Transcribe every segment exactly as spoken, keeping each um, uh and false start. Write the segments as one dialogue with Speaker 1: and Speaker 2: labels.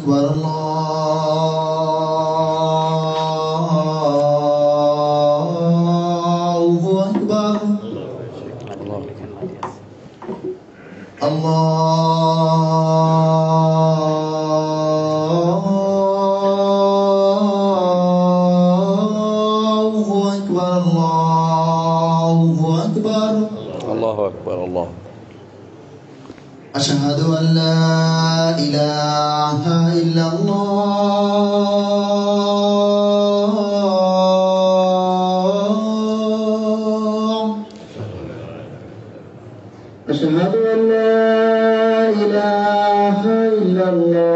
Speaker 1: أكبر الله أكبر الله أكبر الله أكبر
Speaker 2: الله أكبر الله.
Speaker 1: أشهد أن لا إله إلا الله. أشهد أن لا إله إلا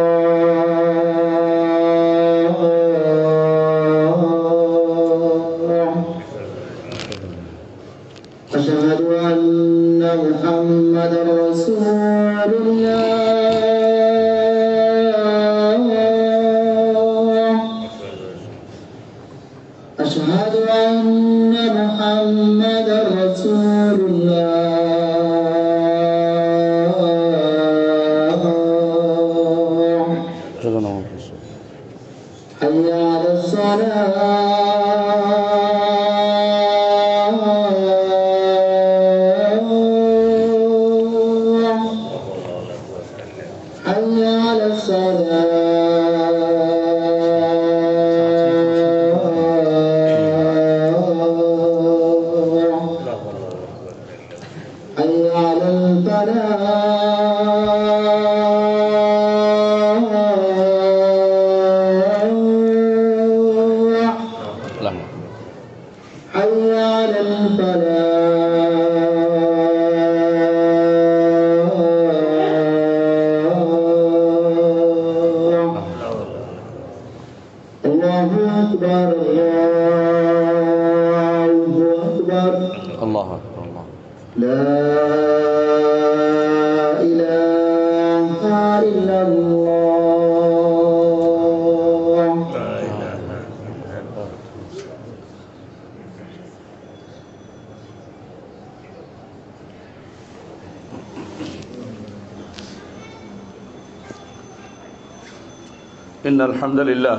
Speaker 1: الله. أشهد أن محمدا رسول الله. أشهد أن محمدا رسول الله. حي على الصلاة. حي على الصلاة. حي على الفلاح. حي على الفلاح. الله أكبر الله أكبر
Speaker 2: الله أكبر الله.
Speaker 1: لا إله إلا الله.
Speaker 2: إن الحمد لله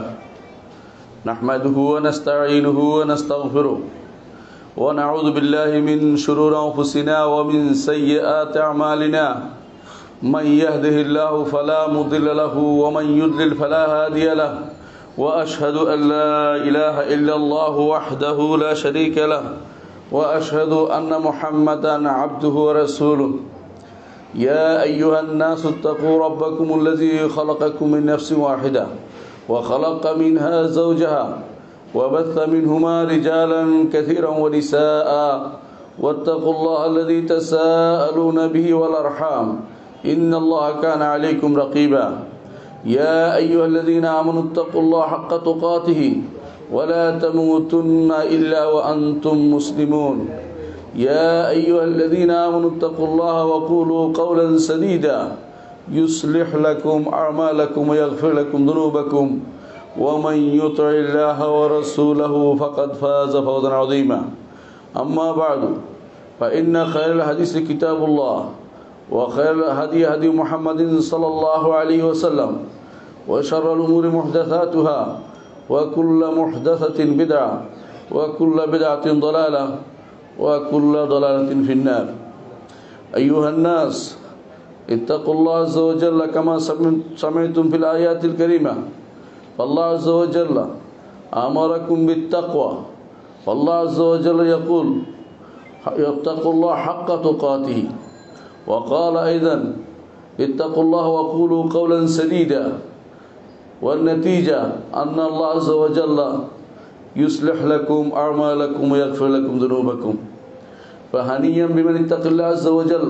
Speaker 2: نحمده ونستعينه ونستغفره ونعوذ بالله من شرور أنفسنا ومن سيئات أعمالنا. من يهده الله فلا مضل له ومن يضلل فلا هادي له. وأشهد أن لا إله إلا الله وحده لا شريك له وأشهد أن محمدا عبده ورسوله. يا أيها الناس اتقوا ربكم الذي خلقكم من نفس واحدة وخلق منها زوجها وبث منهما رجالا كثيرا ونساء واتقوا الله الذي تساءلون به والأرحام إن الله كان عليكم رقيبا. يا أيها الذين آمنوا اتقوا الله حق تقاته ولا تموتن إلا وأنتم مسلمون. يا أيها الذين آمنوا اتقوا الله وقولوا قولا سديدا يصلح لكم أعمالكم ويغفر لكم ذنوبكم ومن يطع الله ورسوله فقد فاز فوزا عظيما. أما بعد فإن خير الحديث كتاب الله وخير الهدي هدي محمد صلى الله عليه وسلم وشر الأمور محدثاتها وكل محدثة بدعة وكل بدعة ضلالة وكل ضلالة في النار. أيها الناس اتقوا الله عز وجل كما سمعتم في الآيات الكريمة. فالله عز وجل أمركم بالتقوى. فالله عز وجل يقول اتقوا الله حق تقاته. وقال أيضا اتقوا الله وقولوا قولا سديدا. والنتيجة أن الله عز وجل يصلح لكم أعمالكم ويغفر لكم ذنوبكم. فهنيا بمن اتق الله عز وجل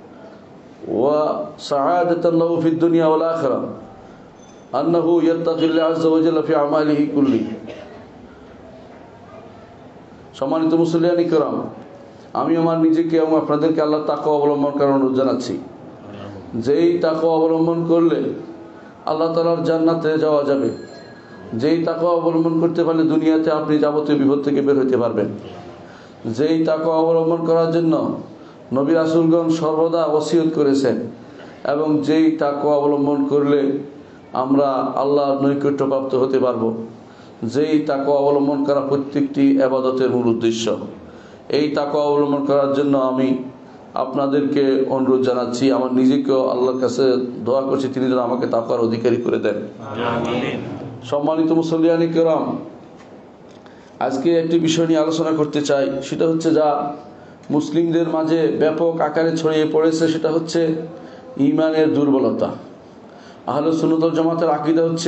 Speaker 2: وسعادة له في الدنيا والآخرة أنه يتقي الله عز وجل في أعماله كله. সম্মানিত মুসলিয়ান ইকরাম, আমি আমার নিজেকে এবং আপনাদেরকে আল্লাহর তাকওয়া অবলম্বন করার অনুরোধ জানাচ্ছি। যেই তাকওয়া অবলম্বন করলে আল্লাহ তাআলার জান্নাতে যাওয়া যাবে, যেই তাকওয়া অবলম্বন করতে পারলে দুনিয়াতে আপনি যাবতীয় বিপদ থেকে বের হতে পারবেন, যেই তাকওয়া অবলম্বন করার জন্য নবী রাসূলগণ সর্বদা ওসিয়ত করেছেন এবং যেই তাকওয়া অবলম্বন করলে আমরা আল্লাহর নৈকট্যপ্রাপ্ত হতে পারবো, যেই তাকওয়া অবলম্বন করা প্রত্যেকটি ইবাদতের মূল উদ্দেশ্য। এই তাকওয়া অবলম্বন করার জন্য আমি আপনাদেরকে অনুরোধ জানাচ্ছি, আমার নিজেকেও আল্লাহর কাছে দোয়া করছি তিনি যেন আমাকে তাকওয়ার অধিকারী করে দেন। সম্মানিত মুসল্লিয়ানি কিরাম, আজকে একটি বিষয় নিয়ে আলোচনা করতে চাই, সেটা হচ্ছে যা মুসলিমদের মাঝে ব্যাপক আকারে ছড়িয়ে পড়েছে, সেটা হচ্ছে ঈমানের দুর্বলতা। আহলে সুন্নাত ওয়াল জামাতের আকীদা হচ্ছে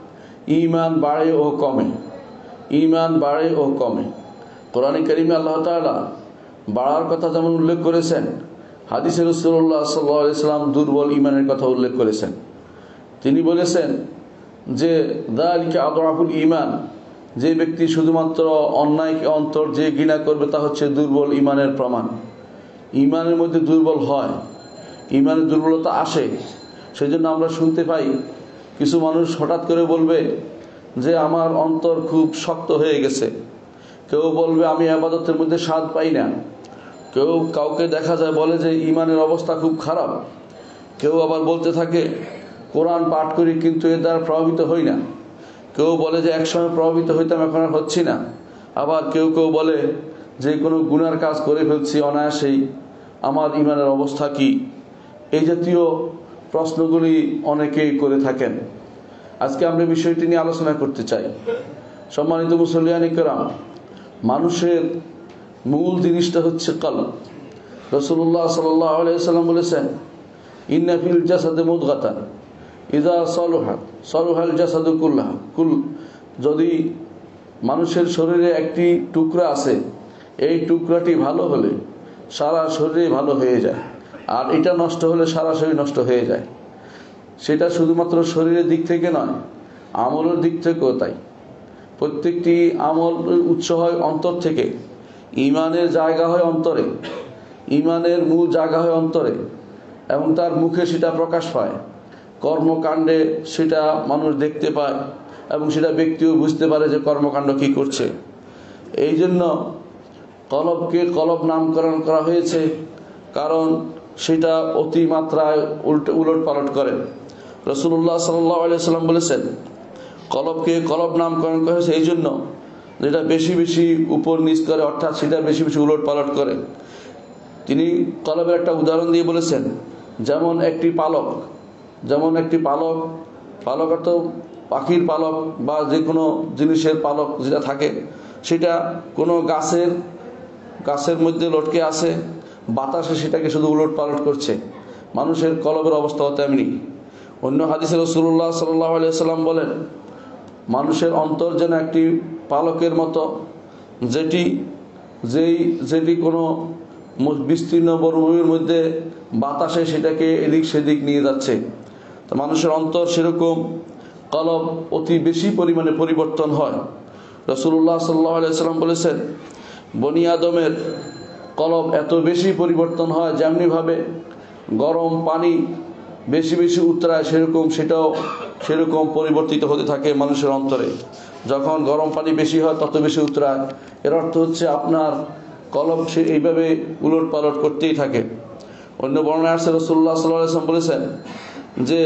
Speaker 2: ঈমান বাড়ে ও কমে, ঈমান বাড়ে ও কমে। কোরআনে কারিমে আল্লাহ তাআলা বাড়ার কথা যেমন উল্লেখ করেছেন, হাদিসে রাসূলুল্লাহ সাল্লাল্লাহু আলাইহি ওয়াসাল্লাম দুর্বল ঈমানের কথা উল্লেখ করেছেন। তিনি বলেছেন যে যালিকা আদআফুল ঈমান, যে ব্যক্তি শুধুমাত্র অন্যায়কে অন্তর যে ঘৃণা করবে তা হচ্ছে দুর্বল ঈমানের প্রমাণ। ঈমানের মধ্যে দুর্বল হয়, ঈমানের দুর্বলতা আসে। সেই জন্য আমরা শুনতে পাই কিছু মানুষ হঠাৎ করে বলবে যে আমার অন্তর খুব শক্ত হয়ে গেছে, কেউ বলবে আমি ইবাদতের মধ্যে স্বাদ পাই না, কেউ কাউকে দেখা যায় বলে যে ঈমানের অবস্থা খুব খারাপ, কেউ আবার বলতে থাকে কোরআন পাঠ করি কিন্তু এর দ্বারা প্রভাবিত হই না, কেউ বলে যে একসময় প্রভাবিত হইতাম এখন আর হচ্ছি না, আবার কেউ কেউ বলে যে কোনো গুনার কাজ করে ফেলছি অনায়াসেই, আমার ঈমানের অবস্থা কি? এই জাতীয় প্রশ্নগুলি অনেকেই করে থাকেন। আজকে আমরা বিষয়টি নিয়ে আলোচনা করতে চাই। সম্মানিত মুসল্লিয়ানি কিরাম, মানুষের মূল জিনিসটা হচ্ছে কলব। রাসূলুল্লাহ সাল্লাল্লাহু আলাইহি ওয়াসাল্লাম বলেছেন ইন্না ফিল জাসাদি মুদগাতান ইযা সালুহাত সালুহাল জাসাদু কুল্লাহু কুল, যদি মানুষের শরীরে একটি টুকরা আছে, এই টুকরাটি ভালো হলে সারা শরীরে ভালো হয়ে যায়, আর এটা নষ্ট হলে সারা শরীর নষ্ট হয়ে যায়। সেটা শুধুমাত্র শরীরের দিক থেকে নয়, আমলের দিক থেকেও তাই। প্রত্যেকটি আমল উৎস হয় অন্তর থেকে, ঈমানের জায়গা হয় অন্তরে, ঈমানের মূল জায়গা হয় অন্তরে, এবং তার মুখে সেটা প্রকাশ পায়, কর্মকাণ্ডে সেটা মানুষ দেখতে পায়, এবং সেটা ব্যক্তিও বুঝতে পারে যে কর্মকাণ্ড কি করছে। এই জন্য কলবকে কলব নামকরণ করা হয়েছে, কারণ সেটা অতিমাত্রায় উল্টো উলট পালট করে। রাসূলুল্লাহ সাল্লাল্লাহু আলাইহি ওয়াসাল্লাম বলেছেন কলবকে কলব নামকরণ করা হয়েছে এই জন্য যেটা বেশি বেশি উপর নিচ করে, অর্থাৎ সেটা বেশি বেশি উলট পালট করে। তিনি কলবের একটা উদাহরণ দিয়ে বলেছেন, যেমন একটি পালক, যেমন একটি পালক, পালক অর্থ পাখির পালক বা যে কোনো জিনিসের পালক যেটা থাকে, সেটা কোনো গাছের গাছের মধ্যে লটকে আছে, বাতাসে সেটাকে শুধু উলট পালট করছে। মানুষের কলবের অবস্থাও তেমনি। অন্য হাদিসে রাসূলুল্লাহ সাল্লাল্লাহু আলাইহি ওয়াসাল্লাম বলেন মানুষের অন্তর যেন একটি পালকের মতো, যেটি যেই যেটি কোনো বিস্তীর্ণ মরুভূমির মধ্যে বাতাসে সেটাকে এদিক সেদিক নিয়ে যাচ্ছে। তো মানুষের অন্তর সেরকম কলব অতি বেশি পরিমাণে পরিবর্তন হয়। রাসূলুল্লাহ সাল্লাল্লাহু আলাইহি ওয়াসাল্লাম বলেছেন বনি আদমের কলব এত বেশি পরিবর্তন হয়, যেমনিভাবে গরম পানি বেশি বেশি উতরায় সেরকম সেটাও সেরকম পরিবর্তিত হতে থাকে মানুষের অন্তরে। যখন গরম পানি বেশি হয় তত বেশি উতরায়, এর অর্থ হচ্ছে আপনার কলব সে এইভাবে উলট পালট করতেই থাকে। অন্য বর্ণনায় আসছে রাসূলুল্লাহ সাল্লাল্লাহু আলাইহি ওয়াসাল্লাম বলেছেন যে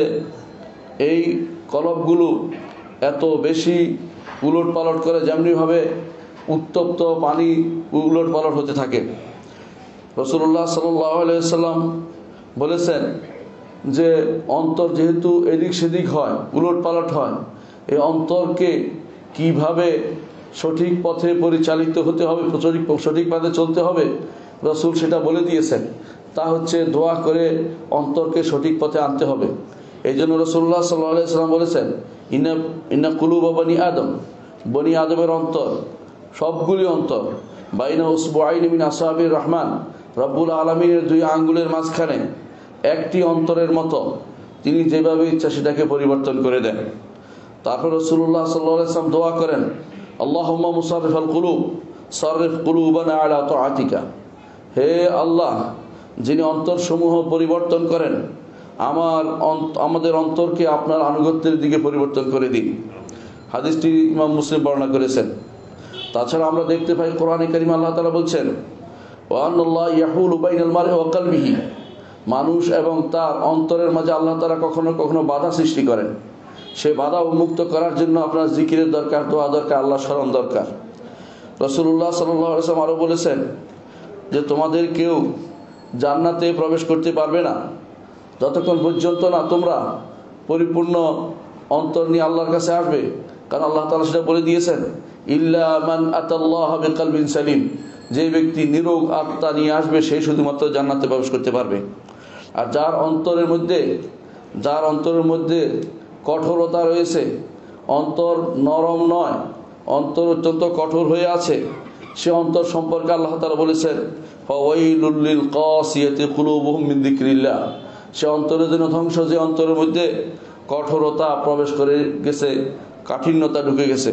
Speaker 2: এই কলবগুলো এত বেশি উলট পালট করে যেমনিভাবে উত্তপ্ত পানি উলট পালট হতে থাকে। রাসূলুল্লাহ সাল্লাল্লাহু আলাইহি ওয়াসাল্লাম বলেছেন যে অন্তর যেহেতু এদিক সেদিক হয়, উলট পালট হয়, এই অন্তরকে কিভাবে সঠিক পথে পরিচালিত হতে হবে, সঠিক সঠিক পথে চলতে হবে, রাসূল সেটা বলে দিয়েছেন। তা হচ্ছে দোয়া করে অন্তরকে সঠিক পথে আনতে হবে। এই জন্য রাসূলুল্লাহ সাল্লাল্লাহু আলাইহি ওয়াসাল্লাম বলেছেন ইন্না ইন্না কুলুবা বনি আদম, বনি আদমের অন্তর সবগুলি অন্তর বাইনা উসবুআইনি মিন আসহাবির রহমান, রব্বুল আলামিনের দুই আঙ্গুলের মাঝখানে একটি অন্তরের মতো, তিনি যেভাবে ইচ্ছা সেটাকে পরিবর্তন করে দেন। তারপর রাসূলুল্লাহ সাল্লাল্লাহু আলাইহি ওয়াসাল্লাম দোয়া করেন আল্লাহুম্মা মুসাররিফাল কুলুব সাররিফ কুলুবানা আলা তাআতিকা, হে আল্লাহ যিনি অন্তরসমূহ পরিবর্তন করেন, আমার আমাদের অন্তরকে আপনার আনুগত্যের দিকে পরিবর্তন করে দিন। হাদিসটি ইমাম মুসলিম বর্ণনা করেছেন। তাছাড়া আমরা দেখতে পাই কোরআনে কারিমে আল্লাহ তাআলা বলছেন ওয়া আন্নাল্লাহ ইয়াহুলু বাইনাল মারই ওয়া কলবিহি, মানুষ এবং তার অন্তরের মাঝে আল্লাহ তাআলা কখনো কখনো বাধা সৃষ্টি করেন। সে বাধা উন্মুক্ত করার জন্য আপনার জিকিরের দরকার, দোয়া দরকার, আল্লাহ স্মরণ দরকার। রাসূলুল্লাহ সাল্লাল্লাহু আলাইহি ওয়াসাল্লাম আরও বলেছেন যে তোমাদের কেউ জান্নাতে প্রবেশ করতে পারবে না যতক্ষণ পর্যন্ত না তোমরা পরিপূর্ণ অন্তর নিয়ে আল্লাহর কাছে আসবে। কারণ আল্লাহ তাআলা সেটা বলে দিয়েছেন, ইল্লা মান আতাল্লাহ বিকলবিন সালিম, যে ব্যক্তি নিরোগ আত্মা নিয়ে আসবে সেই শুধুমাত্র জান্নাতে প্রবেশ করতে পারবে। আর যার অন্তরের মধ্যে যার অন্তরের মধ্যে কঠোরতা রয়েছে, অন্তর নরম নয়, অন্তর অত্যন্ত কঠোর হয়ে আছে, সে অন্তর সম্পর্কে আল্লাহ তাআলা বলেছেন, ফাওয়াইলুল লিল কাসিয়াতি কুলুবুহুম মিন যিকরিল্লাহ, সে অন্তরের জন্য ধ্বংস যে অন্তরের মধ্যে কঠোরতা প্রবেশ করে গেছে, কাঠিন্যতা ঢুকে গেছে।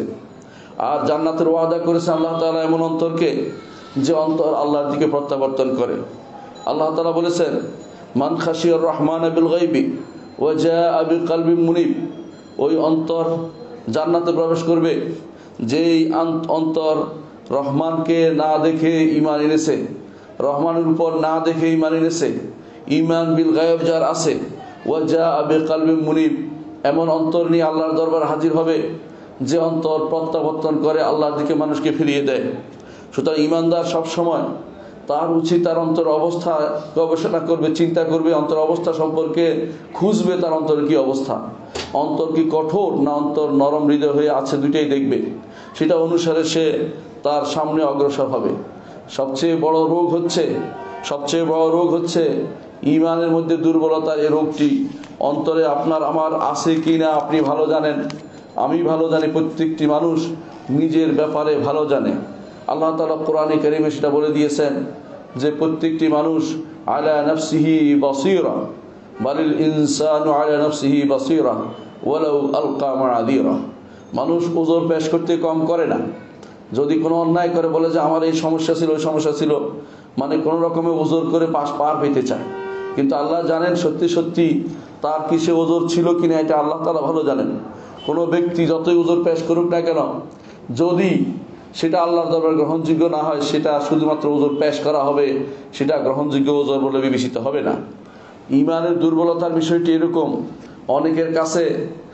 Speaker 2: আর জান্নাতের ওয়াদা করেছে আল্লাহ তাআলা এমন অন্তরকে যে অন্তর আল্লাহর দিকে প্রত্যাবর্তন করে। আল্লাহ তাআলা বলেছেন, মান খাশিয়ার রহমান বিল গায়বি ওয়া জাআ বিকলবিন মুনিব, ওই অন্তর জান্নাতে প্রবেশ করবে যেই অন্তর রহমানকে না দেখে ঈমান এনেছে, রহমানের উপর না দেখে ঈমান এনেছে, ঈমান বিল গায়ব যার আছে, ওয়া জাআ বিকলবিন মুনিব, এমন অন্তর নিয়ে আল্লাহর দরবার হাজির হবে যে অন্তর প্রত্যাবর্তন করে আল্লাহর দিকে মানুষকে ফিরিয়ে দেয়। সুতরাং ঈমানদার সবসময় তার উচিত তার অন্তর অবস্থা গবেষণা করবে, চিন্তা করবে, অন্তর অবস্থা সম্পর্কে খুঁজবে তার অন্তরের কি অবস্থা, অন্তর কি কঠোর না অন্তর নরম হৃদয় হয়ে আছে, দুইটাই দেখবে। সেটা অনুসারে সে তার সামনে অগ্রসর হবে। সবচেয়ে বড় রোগ হচ্ছে সবচেয়ে বড় রোগ হচ্ছে ঈমানের মধ্যে দুর্বলতার এই রোগটি অন্তরে আপনার আমার আছে কি না আপনি ভালো জানেন, আমি ভালো জানি, প্রত্যেকটি মানুষ নিজের ব্যাপারে ভালো জানে। আল্লাহ তাআলা কোরআনে কারীমে সেটা বলে দিয়েছেন যে প্রত্যেকটি মানুষ আলা নাফসিহি বাসীরা, বালিল ইনসানু আলা নাফসিহি বাসীরা ওয়ালাউ আলকা মাআযীরা, মানুষ ওজর পেশ করতে কম করে না। যদি কোনো অন্যায় করে বলে যে আমার এই সমস্যা ছিল ওই সমস্যা ছিল, মানে কোনো রকমে ওজর করে পাশ পার পেতে চায়, কিন্তু আল্লাহ জানেন সত্যি সত্যি তার কিসে ওজর ছিল কিনা, এটা আল্লাহ তাআলা ভালো জানেন। কোনো ব্যক্তি যতই ওজর পেশ করুক না কেন, যদি সেটা আল্লাহর দরবারে গ্রহণযোগ্য না হয়, সেটা শুধুমাত্র ওজর পেশ করা হবে, সেটা গ্রহণযোগ্য ওজর বলে বিবেচিত হবে না। ঈমানের দুর্বলতার বিষয়টি এরকম, অনেকের কাছে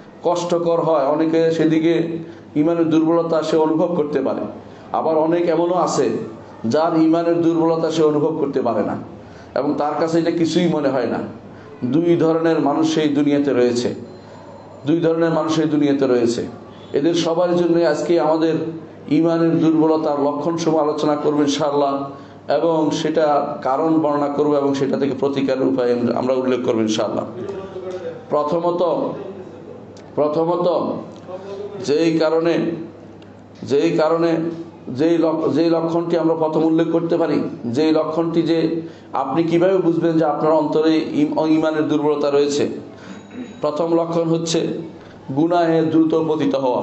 Speaker 2: কষ্টকর হয়, অনেকে সেদিকে ঈমানের দুর্বলতা সে অনুভব করতে পারে, আবার অনেক এমনও আছে যার ঈমানের দুর্বলতা সে অনুভব করতে পারে না এবং তার কাছে এটা কিছুই মনে হয় না। দুই ধরনের মানুষ এই দুনিয়াতে রয়েছে, দুই ধরনের মানুষ এই দুনিয়াতে রয়েছে। এদের সবার জন্য আজকে আমাদের ঈমানের দুর্বলতার লক্ষণসমূহ আলোচনা করব ইনশাআল্লাহ, এবং সেটা কারণ বর্ণনা করব এবং সেটা থেকে প্রতিকারের উপায় আমরা উল্লেখ করব ইনশাআল্লাহ। প্রথমত প্রথমত যেই কারণে যেই কারণে যেই যেই লক্ষণটি আমরা প্রথম উল্লেখ করতে পারি, যেই লক্ষণটি যে আপনি কিভাবে বুঝবেন যে আপনার অন্তরে ঈমানের দুর্বলতা রয়েছে, প্রথম লক্ষণ হচ্ছে গুনাহে দ্রুত পতিত হওয়া,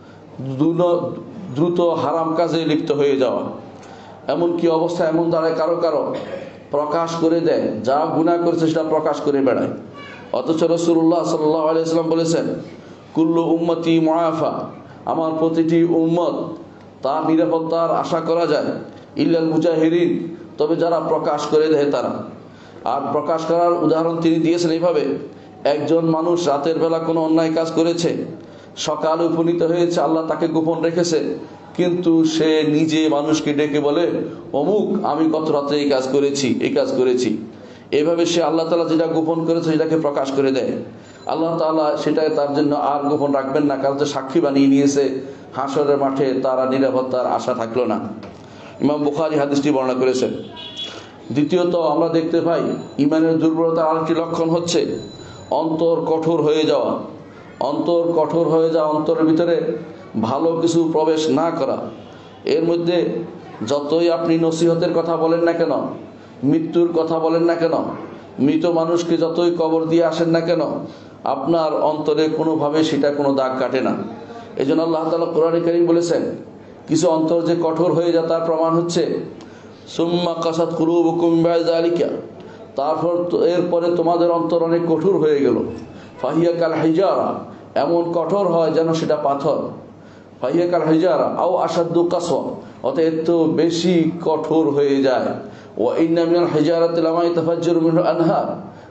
Speaker 2: দ্রুত হারাম কাজে লিপ্ত হয়ে যাওয়া। এমন কি অবস্থা এমন দাঁড়ায় কারো কারো প্রকাশ করে দেয়, যা গুনাহ করেছে সেটা প্রকাশ করে বেড়ায়। অথচ রাসূলুল্লাহ সাল্লাল্লাহু আলাইহি ওয়াসাল্লাম বলেছেন, কুল্লু উম্মতি মুআফা, আমার প্রতিটি উম্মত তার নিরাপত্তার আশা করা যায়, ইল্লাল মুজাহিরিন, তবে যারা প্রকাশ করে দেয় তারা। আর প্রকাশ করার উদাহরণ তিনি দিয়েছেন এইভাবে, একজন মানুষ রাতের বেলা কোনো অন্যায় কাজ করেছে, সকালে উপনীত হয়েছে আল্লাহ তাকে গোপন রেখেছে, কিন্তু সে নিজে মানুষকে ডেকে বলে অমুক আমি গত রাতে এই কাজ করেছি এই কাজ করেছি এভাবে সে আল্লাহ তাআলা যেটা গোপন করেছে সেটাকে প্রকাশ করে দেয়। আল্লাহ তাআলা সেটা তার জন্য আর গোপন রাখবেন না, কারণ সাক্ষী বানিয়ে নিয়েছে, হাসরের মাঠে তারা নিরাপত্তার আশা থাকলো না। ইমাম বুখারী হাদিসটি বর্ণনা করেছেন। দ্বিতীয়ত আমরা দেখতে পাই ঈমানের দুর্বলতার আরেকটি লক্ষণ হচ্ছে অন্তর কঠোর হয়ে যাওয়া। অন্তর কঠোর হয়ে যাওয়া, অন্তরের ভিতরে ভালো কিছু প্রবেশ না করা। এর মধ্যে যতই আপনি নসিহতের কথা বলেন না কেন, মৃত্যুর কথা বলেন না কেন, মৃত মানুষকে যতই কবর দিয়ে আসেন না কেন, আপনার অন্তরে কোনোভাবে সেটা কোনো দাগ কাটে না। এই জন্য আল্লাহ তাআলা কোরআনে কারীম বলেছেন, কিছু অন্তর যে কঠোর হয়ে যায় তার প্রমাণ হচ্ছে সুম্মা কাসাত কুলুবুকুম বি'দা যালিকা, তারপর এরপরে তোমাদের অন্তর অনেক কঠোর হয়ে গেল। ফাহিয়া কাল হিজারা, এমন কঠোর হয় যেন সেটা পাথর। ফাহিয়া কাল হিজারা আও আশাদ্দু কাসওয়া, অতএব তো বেশি কঠোর হয়ে যায়। ওয়া ইন্না মিনাল হিজারাতি লামা ইয়াতাফাজ্জারু মিনহু আনহার,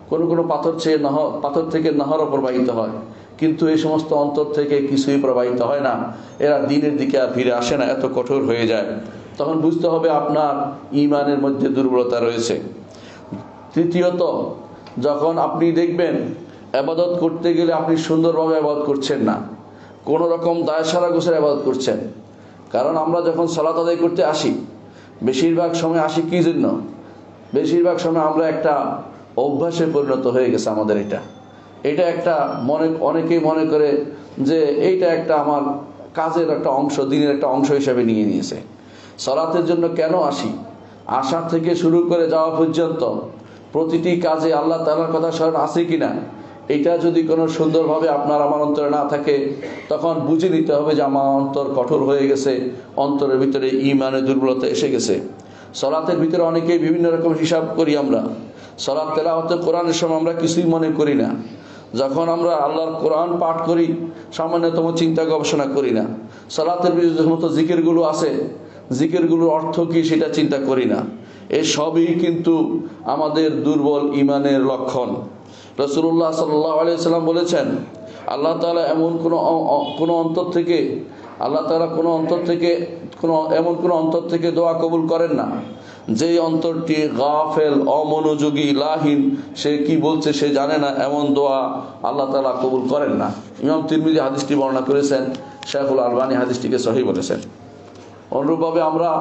Speaker 2: কোনো কোনো পাথর চেয়ে নহর পাথর থেকে নহরও প্রবাহিত হয়, কিন্তু এই সমস্ত অন্তর থেকে কিছুই প্রবাহিত হয় না। এরা দিনের দিকে আর ফিরে আসে না, এত কঠোর হয়ে যায়। তখন বুঝতে হবে আপনার ঈমানের মধ্যে দুর্বলতা রয়েছে। তৃতীয়ত, যখন আপনি দেখবেন ইবাদত করতে গেলে আপনি সুন্দরভাবে ইবাদত করছেন না, কোনো রকম দায় সারা গোছের ইবাদত করছেন। কারণ আমরা যখন সালাত আদায় করতে আসি, বেশিরভাগ সময় আসি কী জন্য? বেশিরভাগ সময় আমরা একটা অভ্যাসে পরিণত হয়ে গেছে আমাদের। এটা এটা একটা মনে অনেকেই মনে করে যে এইটা একটা আমার কাজের একটা অংশ, দিনের একটা অংশ হিসেবে নিয়ে নিয়েছে। সালাতের জন্য কেন আসি? আসা থেকে শুরু করে যাওয়া পর্যন্ত প্রতিটি কাজে আল্লাহ তাআলার কথা স্মরণ আছে কিনা, এটা যদি কোনো সুন্দরভাবে আপনার আমার অন্তরে না থাকে, তখন বুঝে নিতে হবে যে আমার অন্তর কঠোর হয়ে গেছে, অন্তরের ভিতরে ঈমানের দুর্বলতা এসে গেছে। সালাতের ভিতরে অনেকেই বিভিন্ন রকম হিসাব করি আমরা। সালাত তেলাওয়াতে কোরআনের সময় আমরা কিছুই মনে করি না। যখন আমরা আল্লাহর কোরআন পাঠ করি, সামান্যতম চিন্তা গবেষণা করি না। সালাতের ভিতরে যে সমস্ত জিকিরগুলো আছে, জিকিরগুলোর অর্থ কী সেটা চিন্তা করি না। এই সবই কিন্তু আমাদের দুর্বল ঈমানের লক্ষণ। রাসূলুল্লাহ সাল্লাল্লাহু আলাইহি সাল্লাম বলেছেন, আল্লাহ তাআলা এমন কোনো কোনো অন্তর থেকে আল্লাহ তাআলা কোনো অন্তর থেকে কোনো এমন কোনো অন্তর থেকে দোয়া কবুল করেন না যেই অন্তরটি গাফেল, অমনোযোগী, লাহিন, সে কি বলছে সে জানে না, এমন দোয়া আল্লাহ তাআলা কবুল করেন না। ইমাম তিরমিজি হাদিসটি বর্ণনা করেছেন, শাইখুল আলবানী হাদিসটিকে সহিহ বলেছেন। অনুরূপভাবে আমরা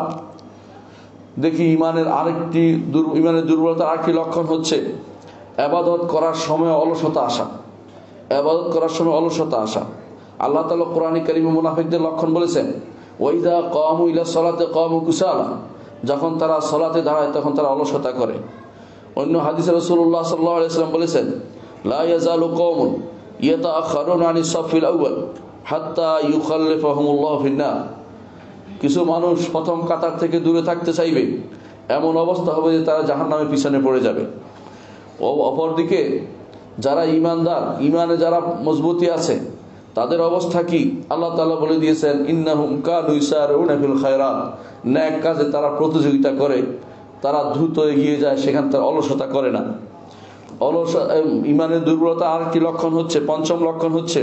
Speaker 2: দেখি ঈমানের আরেকটি ঈমানের দুর্বলতার আরেকটি লক্ষণ হচ্ছে ইবাদত করার সময় অলসতা আসা। ইবাদত করার সময় অলসতা আসা। আল্লাহ তাআলা কোরআনে কারীমে মুনাফিকদের লক্ষণ বলেছেন, ওয়াইদা কামু ইলা সালাতে কামু কুসালা, যখন তারা সালাতে দাঁড়ায় তখন তারা অলসতা করে। অন্য হাদিসে রাসূলুল্লাহ সাল্লাল্লাহু আলাইহি ওয়াসাল্লাম বলেছেন, লা ইয়াজালু কওমুন ইয়াতাআখারুনা আনিস সাফিল আউয়াল হাত্তা ইউখাল্লিফাহুমুল্লাহু ফিন-নার। কিছু মানুষ প্রথম কাতার থেকে দূরে থাকতে চাইবে, এমন অবস্থা হবে যে তারা জাহান্নামের পিছনে পড়ে যাবে। ও অপরদিকে যারা ঈমানদার, ঈমানে যারা মজবুতি আছে, তাদের অবস্থা কি? আল্লাহ তাআলা বলে দিয়েছেন, ইন্নাহুম কানু ইসারুনা ফিল খায়রাত, নেক কাজে তারা প্রতিযোগিতা করে, তারা দ্রুত এগিয়ে যায়, সেখান তারা অলসতা করে না। অলস ঈমানের দুর্বলতা আরেকটি লক্ষণ হচ্ছে, পঞ্চম লক্ষণ হচ্ছে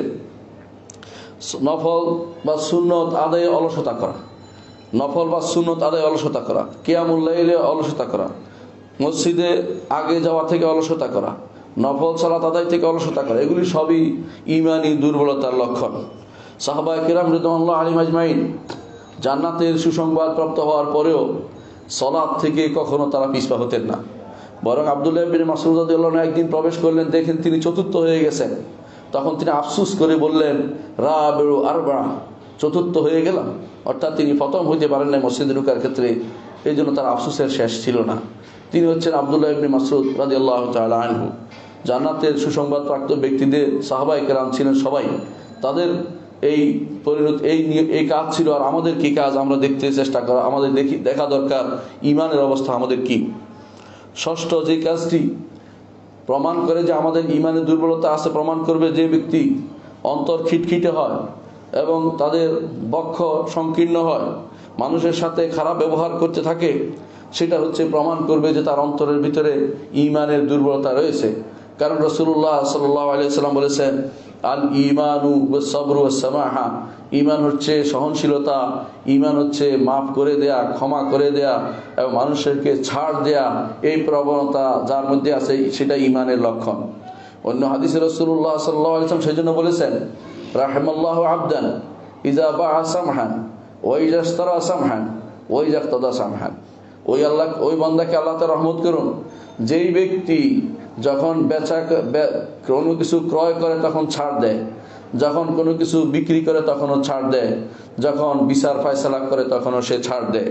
Speaker 2: নফল বা সুন্নত আদায়ে অলসতা করা। নফল বা সুন্নত আদায়ে অলসতা করা, কিয়ামুল লাইলে অলসতা করা, মসজিদে আগে যাওয়া থেকে অলসতা করা, নফল সালাত আদায় থেকে অলসতা করা, এগুলি সবই ঈমানি দুর্বলতার লক্ষণ। সাহাবায়ে কিরাম রাদিয়াল্লাহু আলাইহিম আজমাইন জান্নাতের সুসংবাদ প্রাপ্ত হওয়ার পরেও সালাত থেকে কখনো তারা পিছপা হতেন না। বরং আব্দুল্লাহ ইবনে মাসউদ রাদিয়াল্লাহু আনহু একদিন প্রবেশ করলেন, দেখেন তিনি চতুর্থ হয়ে গেছেন। তখন তিনি আফসোস করে বললেন, রাবিউ আরবা, চতুর্থ হয়ে গেলাম। অর্থাৎ তিনি প্রথম হইতে পারেন না মসজিদে ঢোকার ক্ষেত্রে, এই জন্য তার আফসোসের শেষ ছিল না। তিনি হচ্ছেন আব্দুল্লাহ ইবনে মাসউদ রাদিয়াল্লাহু তাআলা আনহু। জান্নাতের সুসংবাদ প্রাপ্ত ব্যক্তিদের সাহাবায়ে কেরাম ছিলেন সবাই, তাদের এই পরিণত এই এই কাজ ছিল। আর আমাদের কি কাজ? আমরা দেখতে চেষ্টা করা, আমাদের দেখি দেখা দরকার ঈমানের অবস্থা আমাদের কি। ষষ্ঠ যে কাজটি প্রমাণ করে যে আমাদের ঈমানের দুর্বলতা আছে, প্রমাণ করবে যে ব্যক্তি অন্তর খিটখিটে হয় এবং তাদের বক্ষ সংকীর্ণ হয়, মানুষের সাথে খারাপ ব্যবহার করতে থাকে, সেটা হচ্ছে প্রমাণ করবে যে তার অন্তরের ভিতরে ঈমানের দুর্বলতা রয়েছে। কারণ রাসূলুল্লাহ সাল্লাল্লাহু আলাইহি ওয়াসাল্লাম বলেছেন, আল ঈমানু ওয়াস সাবরু ওয়াস সামাহা, ঈমান হচ্ছে সহনশীলতা, ঈমান হচ্ছে মাফ করে দেয়া, ক্ষমা করে দেয়া এবং মানুষকে ছাড় দেয়া। এই প্রবণতা যার মধ্যে আছে সেটা ঈমানের লক্ষণ। অন্য হাদিসে রাসূলুল্লাহ সাল্লাল্লাহু আলাইহি ওয়াসাল্লাম সেজন্য বলেছেন, রাহিমাল্লাহু আবদান ইযা বাআ সামহান ওয়া ইযা ইশতারা সামহান ওয়া ইযা ইক্তাদা সামহান। ওই আল্লাহ ওই বান্দাকে আল্লাহ তাআলা রহমত করুন, যেই ব্যক্তি যখন বেচা কোনো কিছু ক্রয় করে তখন ছাড় দেয়, যখন কোনো কিছু বিক্রি করে তখনও ছাড় দেয়, যখন বিচার ফয়সালা করে তখনও সে ছাড় দেয়।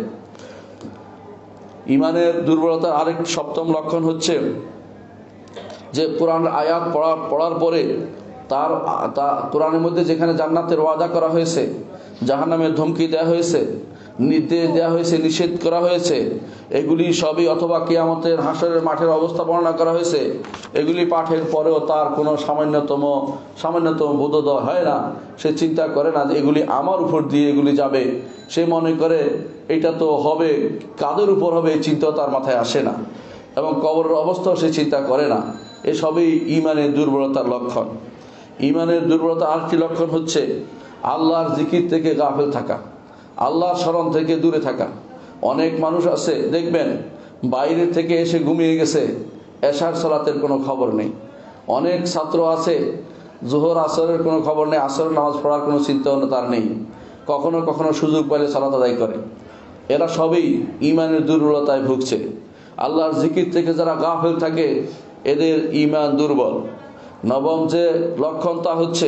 Speaker 2: ঈমানের দুর্বলতার আরেক সপ্তম লক্ষণ হচ্ছে যে কোরআন আয়াত পড়া পড়ার পরে তার তা কোরআনের মধ্যে যেখানে জান্নাতের ওয়াদা করা হয়েছে, জাহান্নামের ধমকি দেওয়া হয়েছে, নির্দেশ দেওয়া হয়েছে, নিষেধ করা হয়েছে, এগুলি সবই অথবা কিয়ামতের হাসরের মাঠের অবস্থা বর্ণনা করা হয়েছে, এগুলি পাঠের পরেও তার কোনো সামান্যতম সামান্যতম বোধোদয় হয় না। সে চিন্তা করে না যে এগুলি আমার উপর দিয়ে এগুলি যাবে, সে মনে করে এটা তো হবে, কাদের উপর হবে এই চিন্তাও তার মাথায় আসে না, এবং কবরের অবস্থাও সে চিন্তা করে না। এসবই ঈমানের দুর্বলতার লক্ষণ। ঈমানের দুর্বলতা আরেকটি লক্ষণ হচ্ছে আল্লাহর জিকির থেকে গাফেল থাকা, আল্লাহর স্মরণ থেকে দূরে থাকা। অনেক মানুষ আছে দেখবেন বাইরে থেকে এসে ঘুমিয়ে গেছে, এশার সালাতের কোনো খবর নেই। অনেক ছাত্র আছে জোহর আসরের কোনো খবর নেই, আসরের নামাজ পড়ার কোনো চিন্তা তার নেই, কখনো কখনো সুযোগ পেলে সালাত আদায় করে। এরা সবই ঈমানের দুর্বলতায় ভুগছে। আল্লাহর জিকির থেকে যারা গাফেল থাকে এদের ঈমান দুর্বল। নবম যে লক্ষণ তা হচ্ছে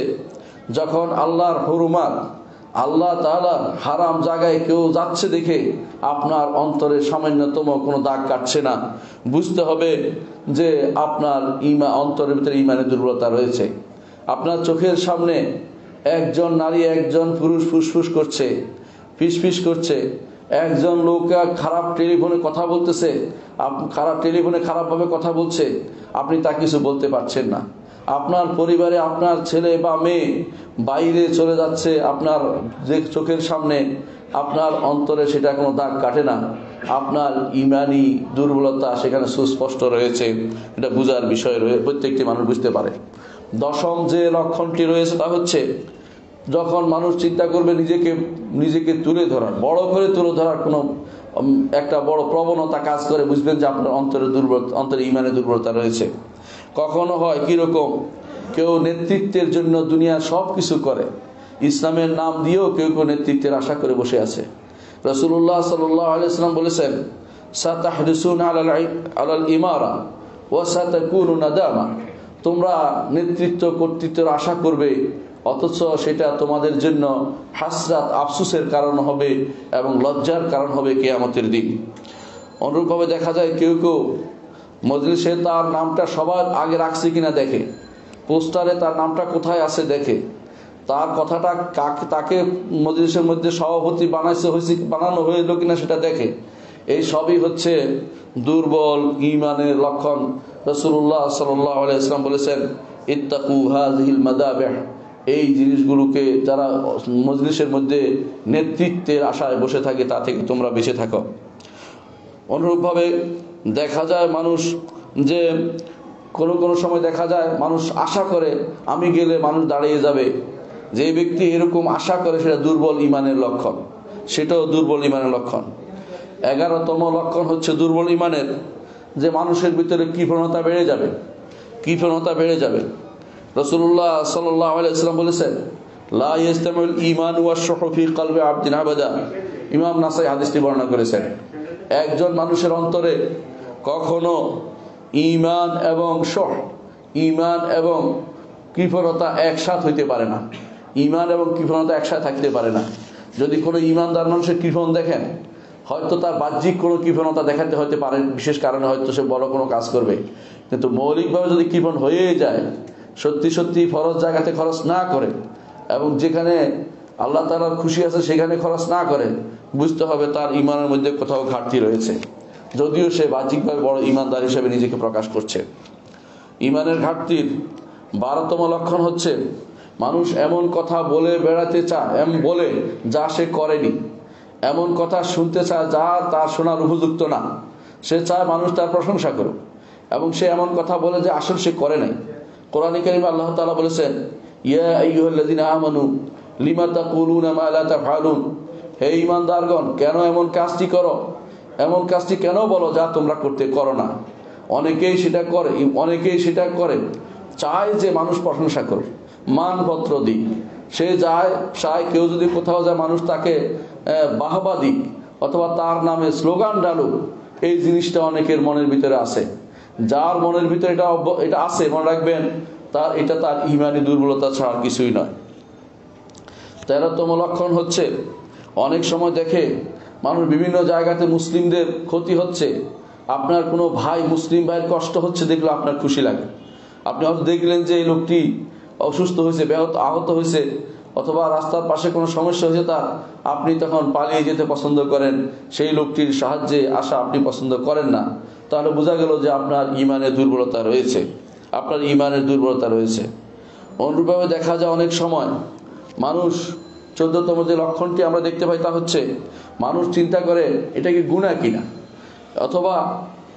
Speaker 2: যখন আল্লাহর হুরমাত, আল্লাহ তাআলার হারাম জায়গায় কেউ যাচ্ছে দেখে আপনার অন্তরে সামান্যতম কোনো দাগ কাটছে না, বুঝতে হবে যে আপনার ঈমান, অন্তরের ভিতরে ঈমানের দুর্বলতা রয়েছে। আপনার চোখের সামনে একজন নারী একজন পুরুষ ফুসফুস করছে, ফিসফিস করছে, একজন লোক খারাপ টেলিফোনে কথা বলতেছে, খারাপ টেলিফোনে খারাপভাবে কথা বলছে, আপনি তা কিছু বলতে পারছেন না। আপনার পরিবারে আপনার ছেলে বা মেয়ে বাইরে চলে যাচ্ছে আপনার যে চোখের সামনে, আপনার অন্তরে সেটা কোনো দাগ কাটে না, আপনার ঈমানি দুর্বলতা সেখানে সুস্পষ্ট রয়েছে। এটা বোঝার বিষয় রয়েছে, প্রত্যেকটি মানুষ বুঝতে পারে। দশম যে লক্ষণটি রয়েছে তা হচ্ছে যখন মানুষ চিন্তা করবে নিজেকে নিজেকে তুলে ধরার, বড় করে তুলে ধরার কোনো একটা বড় প্রবণতা কাজ করে, বুঝবেন যে আপনার অন্তরে দুর্বলতা, অন্তরে ঈমানের দুর্বলতা রয়েছে। কখনো হয় কীরকম, কেউ নেতৃত্বের জন্য দুনিয়ার সব কিছু করে, ইসলামের নাম দিয়েও কেউ কেউ নেতৃত্বের আশা করে বসে আছে। রাসূলুল্লাহ সাল্লাল্লাহু আলাইহি ওয়াসাল্লাম বলেছেন, সাতাহদিসুনা আলাল আলাল ইমারা ওয়া সাতাকুনু নাদামা, তোমরা নেতৃত্ব কর্তৃত্বের আশা করবে অথচ সেটা তোমাদের জন্য হাসরাত, আফসোসের কারণ হবে এবং লজ্জার কারণ হবে কিয়ামতের দিন। অনুরূপভাবে দেখা যায় কেউ কেউ মজলিসে তার নামটা সবার আগে রাখছে কিনা দেখে, পোস্টারে তার নামটা কোথায় আছে দেখে, তার কথাটা কাকে তাকে মজলিসের মধ্যে সভাপতি বানাইছে হয়েছে বানানো হয়েছিল কিনা সেটা দেখে। এই সবই হচ্ছে দুর্বল ঈমানের লক্ষণ। রাসূলুল্লাহ সাল্লাল্লাহু আলাইহি ওয়াসাল্লাম বলেছেন, ইত্তাকু হাযিহিল মাদাবিহ, এই জিনিসগুলোকে যারা মজলিসের মধ্যে নেতৃত্বের আশায় বসে থাকে তা থেকে তোমরা বেঁচে থাকো। অনুরূপভাবে দেখা যায় মানুষ যে কোনো কোনো সময় দেখা যায় মানুষ আশা করে আমি গেলে মানুষ দাঁড়িয়ে যাবে। যে ব্যক্তি এরকম আশা করে সেটা দুর্বল ঈমানের লক্ষণ, সেটাও দুর্বল ঈমানের লক্ষণ। এগারোতম লক্ষণ হচ্ছে দুর্বল ঈমানের যে মানুষের ভিতরে কৃপণতা বেড়ে যাবে, কৃপণতা বেড়ে যাবে। রাসূলুল্লাহ সাল্লাল্লাহু আলাইহি ওয়াসাল্লাম বলেছেন, লা ইয়াস্তামিউল ঈমানু ওয়াশ-শুহু ফি কলবি আবদিন আবাদা। ইমাম নাসাই হাদিসটি বর্ণনা করেছেন, একজন মানুষের অন্তরে কখনো ঈমান এবং শুহ, ঈমান এবং কৃপণতা একসাথে হইতে পারে না। ঈমান এবং কৃপণতা একসাথে থাকতে পারে না। যদি কোনো ঈমানদার মানুষের কৃপণ দেখেন, হয়তো তার বাহ্যিক কোনো কৃপণতা দেখাতে হতে পারে, বিশেষ কারণে হয়তো সে বড় কোনো কাজ করবে, কিন্তু মৌলিকভাবে যদি কৃপণ হয়ে যায়, সত্যি সত্যি ফরজ জায়গাতে খরচ না করে এবং যেখানে আল্লাহ তাআলার খুশি আছে সেখানে খরচ না করে, বুঝতে হবে তার ঈমানের মধ্যে কোথাও ঘাটতি রয়েছে, যদিও সে বাহ্যিকভাবে বড় ঈমানদার হিসেবে নিজেকে প্রকাশ করছে। ঈমানের ঘাটতির বারোতম লক্ষণ হচ্ছে মানুষ এমন কথা বলে বেড়াতে চায়, এমন বলে যা সে করেনি, এমন কথা শুনতে চায় যা তার শোনার উপযুক্ত না। সে চায় মানুষ তার প্রশংসা করুক এবং সে এমন কথা বলে যে আসলে সে করে নাই। কোরআনে কারিমে আল্লাহ তাআলা বলেছেন, ইয়া আইয়ুহাল্লাযীনা আমানু লিমা তাকুলুনা মা লা তাফআলুন, হে ঈমানদারগণ, কেন এমন কাজটি করো, এমন কাজটি কেন বলো যা তোমরা করতে করো না। অনেকেই সেটা করে, অনেকেই সেটা করে চায় যে মানুষ প্রশংসা করুক, মানপত্র দিক। সে যায় চায় কেউ যদি কোথাও যায় মানুষ তাকে বাহবা দিক অথবা তার নামে স্লোগান ডালুক। এই জিনিসটা অনেকের মনের ভিতরে আছে। যার মনের ভিতরে এটা এটা আছে, মনে রাখবেন তার এটা তার ঈমানি দুর্বলতা ছাড়া কিছুই নয়। তেরোতম লক্ষণ হচ্ছে অনেক সময় দেখে মানুষ বিভিন্ন জায়গাতে মুসলিমদের ক্ষতি হচ্ছে, আপনার কোনো ভাই মুসলিম ভাইয়ের কষ্ট হচ্ছে দেখলে আপনার খুশি লাগে। আপনি হয়তো দেখলেন যে এই লোকটি অসুস্থ হয়েছে, ব্যাহত আহত হয়েছে, অথবা রাস্তার পাশে কোনো সমস্যা হয়েছে তার, আপনি তখন পালিয়ে যেতে পছন্দ করেন, সেই লোকটির সাহায্যে আসা আপনি পছন্দ করেন না। তাহলে বোঝা গেল যে আপনার ঈমানের দুর্বলতা রয়েছে, আপনার ঈমানের দুর্বলতা রয়েছে। অনুরূপভাবে দেখা যায় অনেক সময় মানুষ, চোদ্দতম যে লক্ষণটি আমরা দেখতে পাই তা হচ্ছে মানুষ চিন্তা করে এটা কি গুনাহ কিনা, অথবা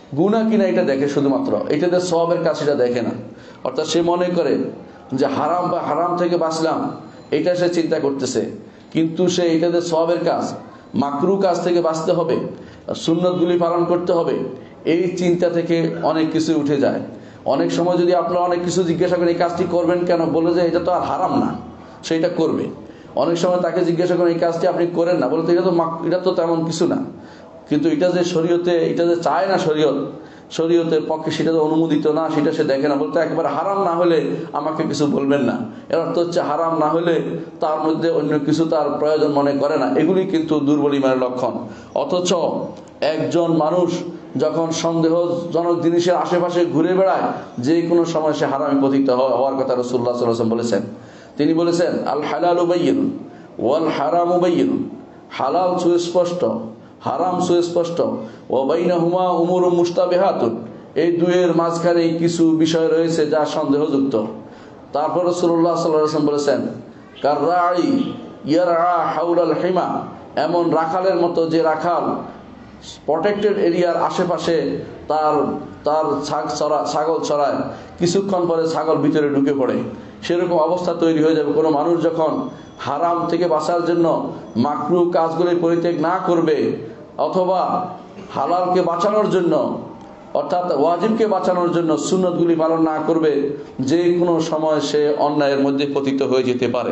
Speaker 2: গুনাহ কিনা এটা দেখে শুধুমাত্র, এটাতে সওয়াবের কাজ সেটা দেখে না। অর্থাৎ সে মনে করে যে হারাম বা হারাম থেকে বাঁচলাম, এটা সে চিন্তা করতেছে, কিন্তু সে এটাতে সওয়াবের কাজ, মাকরু কাজ থেকে বাঁচতে হবে, সুন্নতগুলি পালন করতে হবে, এই চিন্তা থেকে অনেক কিছু উঠে যায়। অনেক সময় যদি আপনারা অনেক কিছু জিজ্ঞাসা করেন এই কাজটি করবেন কেন, বলে যে এটা তো আর হারাম না, সেইটা করবে। অনেক সময় তাকে জিজ্ঞাসা করেন এই কাজটি আপনি করেন না, বলে তো এটা তো এটা তো তেমন কিছু না, কিন্তু এটা যে শরীয়তে, এটা যে চায় না শরীয়ত, শরীয়তের পক্ষে সেটা তো অনুমোদিত না, সেটা সে দেখে না। বলতে একবারে হারাম না হলে আমাকে কিছু বলবেন না, এর অর্থ হচ্ছে হারাম না হলে তার মধ্যে অন্য কিছু তার প্রয়োজন মনে করে না। এগুলি কিন্তু দুর্বল ইমানের লক্ষণ। অথচ একজন মানুষ যখন সন্দেহজনক জিনিসের আশেপাশে ঘুরে বেড়ায়, যে কোনো সময় সে হারামে পতিত হওয়ার কথা রাসূলুল্লাহ সাল্লাল্লাহু আলাইহি ওয়াসাল্লাম বলেছেন। তিনি বলেছেন আল হালালু বাইয়িন ওয়াল হারামু বাইয়িন, হালাল সুস্পষ্ট, হারাম সুস্পষ্ট, ও বাইনাহুমা উমুরুম মুশতাবিহাতুন, এই দুইয়ের মাঝখানে কিছু বিষয় রয়েছে যা সন্দেহযুক্ত। তারপর রাসূলুল্লাহ সাল্লাল্লাহু আলাইহি ওয়াসাল্লাম বলেছেন কাররাঈ ইয়ারআ হাওলাল হিমা, এমন রাখালের মতো যে রাখাল প্রটেক্টেড এরিয়ার আশেপাশে তার তার ছাগ চড়া ছাগল চড়ায়, কিছুক্ষণ পরে ছাগল ভিতরে ঢুকে পড়ে, সেরকম অবস্থা তৈরি হয়ে যাবে। কোনো মানুষ যখন হারাম থেকে বাঁচার জন্য মাকরু কাজগুলি পরিত্যাগ না করবে, অথবা হালালকে বাঁচানোর জন্য অর্থাৎ ওয়াজিবকে বাঁচানোর জন্য সুন্নতগুলি পালন না করবে, যে কোনো সময় সে অন্যায়ের মধ্যে পতিত হয়ে যেতে পারে।